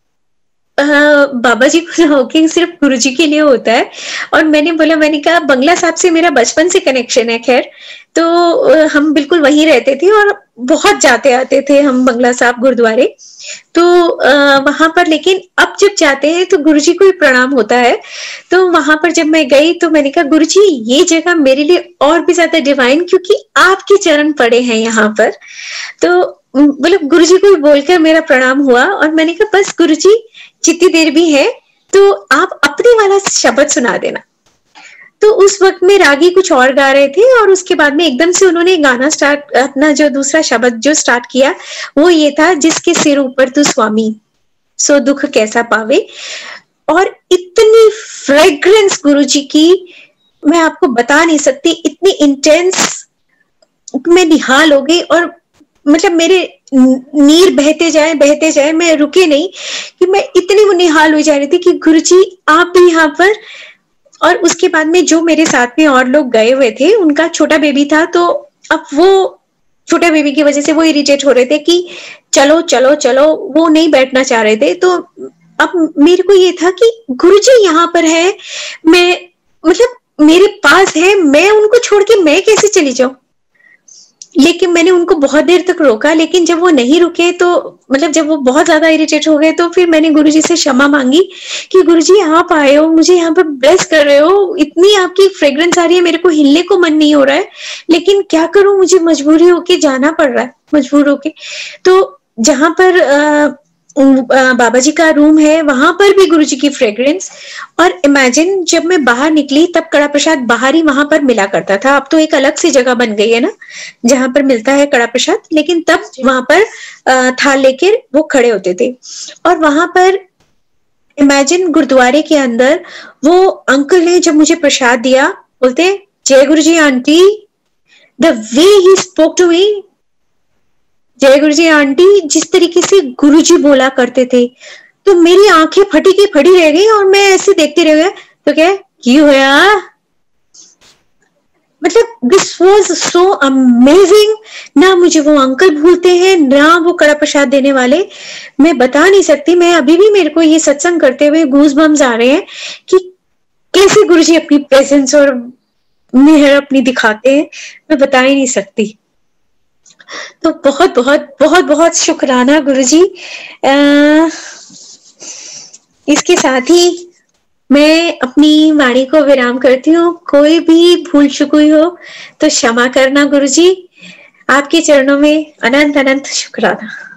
बाबा जी को होके सिर्फ गुरुजी के लिए होता है। और मैंने बोला, मैंने कहा बंगला साहब से मेरा बचपन से कनेक्शन है। खैर, तो हम बिल्कुल वहीं रहते थे और बहुत जाते आते थे हम बंगला साहब गुरुद्वारे। तो वहां पर लेकिन अब जब जाते हैं तो गुरुजी को ही प्रणाम होता है। तो वहां पर जब मैं गई तो मैंने कहा, गुरुजी ये जगह मेरे लिए और भी ज्यादा डिवाइन, क्योंकि आपके चरण पड़े हैं यहाँ पर। तो मतलब गुरुजी को ही बोलकर मेरा प्रणाम हुआ और मैंने कहा, बस गुरुजी जितनी देर भी है तो आप अपने वाला शब्द सुना देना। तो उस वक्त में रागी कुछ और गा रहे थे और उसके बाद में एकदम से उन्होंने गाना स्टार्ट, अपना जो दूसरा शब्द जो स्टार्ट किया वो ये था, जिसके सिर ऊपर तू स्वामी सो दुख कैसा पावे। और इतनी फ्रेग्रेंस गुरुजी की मैं आपको बता नहीं सकती, इतनी इंटेंस, मैं निहाल हो गई। और मतलब मेरे नीर बहते जाए बहते जाए, मैं रुके नहीं कि मैं इतनी वो निहाल हो जा रही थी कि गुरुजी आप भी यहाँ पर। और उसके बाद में जो मेरे साथ में और लोग गए हुए थे, उनका छोटा बेबी था, तो अब वो छोटा बेबी की वजह से वो इरिटेट हो रहे थे कि चलो चलो चलो, वो नहीं बैठना चाह रहे थे। तो अब मेरे को ये था कि गुरुजी यहाँ पर है, मैं मतलब मेरे पास है, मैं उनको छोड़ के मैं कैसे चली जाऊं। लेकिन मैंने उनको बहुत देर तक रोका, लेकिन जब वो नहीं रुके तो मतलब जब वो बहुत ज्यादा इरिटेट हो गए तो फिर मैंने गुरुजी से क्षमा मांगी कि गुरुजी आप आए हो, मुझे यहाँ पर ब्लेस कर रहे हो, इतनी आपकी फ्रेग्रेंस आ रही है, मेरे को हिलने को मन नहीं हो रहा है, लेकिन क्या करूं, मुझे मजबूरी होके जाना पड़ रहा है, मजबूर होके। तो जहां पर आ, बाबा जी का रूम है वहां पर भी गुरुजी की फ्रेग्रेंस। और इमेजिन जब मैं बाहर निकली तब कड़ा प्रसाद बाहर ही वहां पर मिला करता था। अब तो एक अलग सी जगह बन गई है ना जहां पर मिलता है कड़ा प्रसाद, लेकिन तब वहां पर थाल लेकर वो खड़े होते थे। और वहां पर इमेजिन गुरुद्वारे के अंदर वो अंकल ने जब मुझे प्रसाद दिया, बोलते जय Guruji aunty. The way he spoke to me, जय गुरुजी आंटी, जिस तरीके से गुरुजी बोला करते थे, तो मेरी आंखें फटी की फटी रह गई और मैं ऐसे देखते रह गया। तो क्या क्यों होया, मतलब दिस वाज सो अमेजिंग। ना मुझे वो अंकल भूलते हैं, ना वो कड़ा प्रसाद देने वाले, मैं बता नहीं सकती। मैं अभी भी, मेरे को ये सत्संग करते हुए गूज बम्स आ रहे हैं कि कैसे गुरुजी अपनी प्रेजेंस और मेहर अपनी दिखाते हैं, मैं बता ही नहीं सकती। तो बहुत बहुत बहुत बहुत शुक्राना गुरुजी। इसके साथ ही मैं अपनी वाणी को विराम करती हूँ। कोई भी भूल चुक हुई हो तो क्षमा करना गुरुजी। आपके चरणों में अनंत अनंत शुक्राना।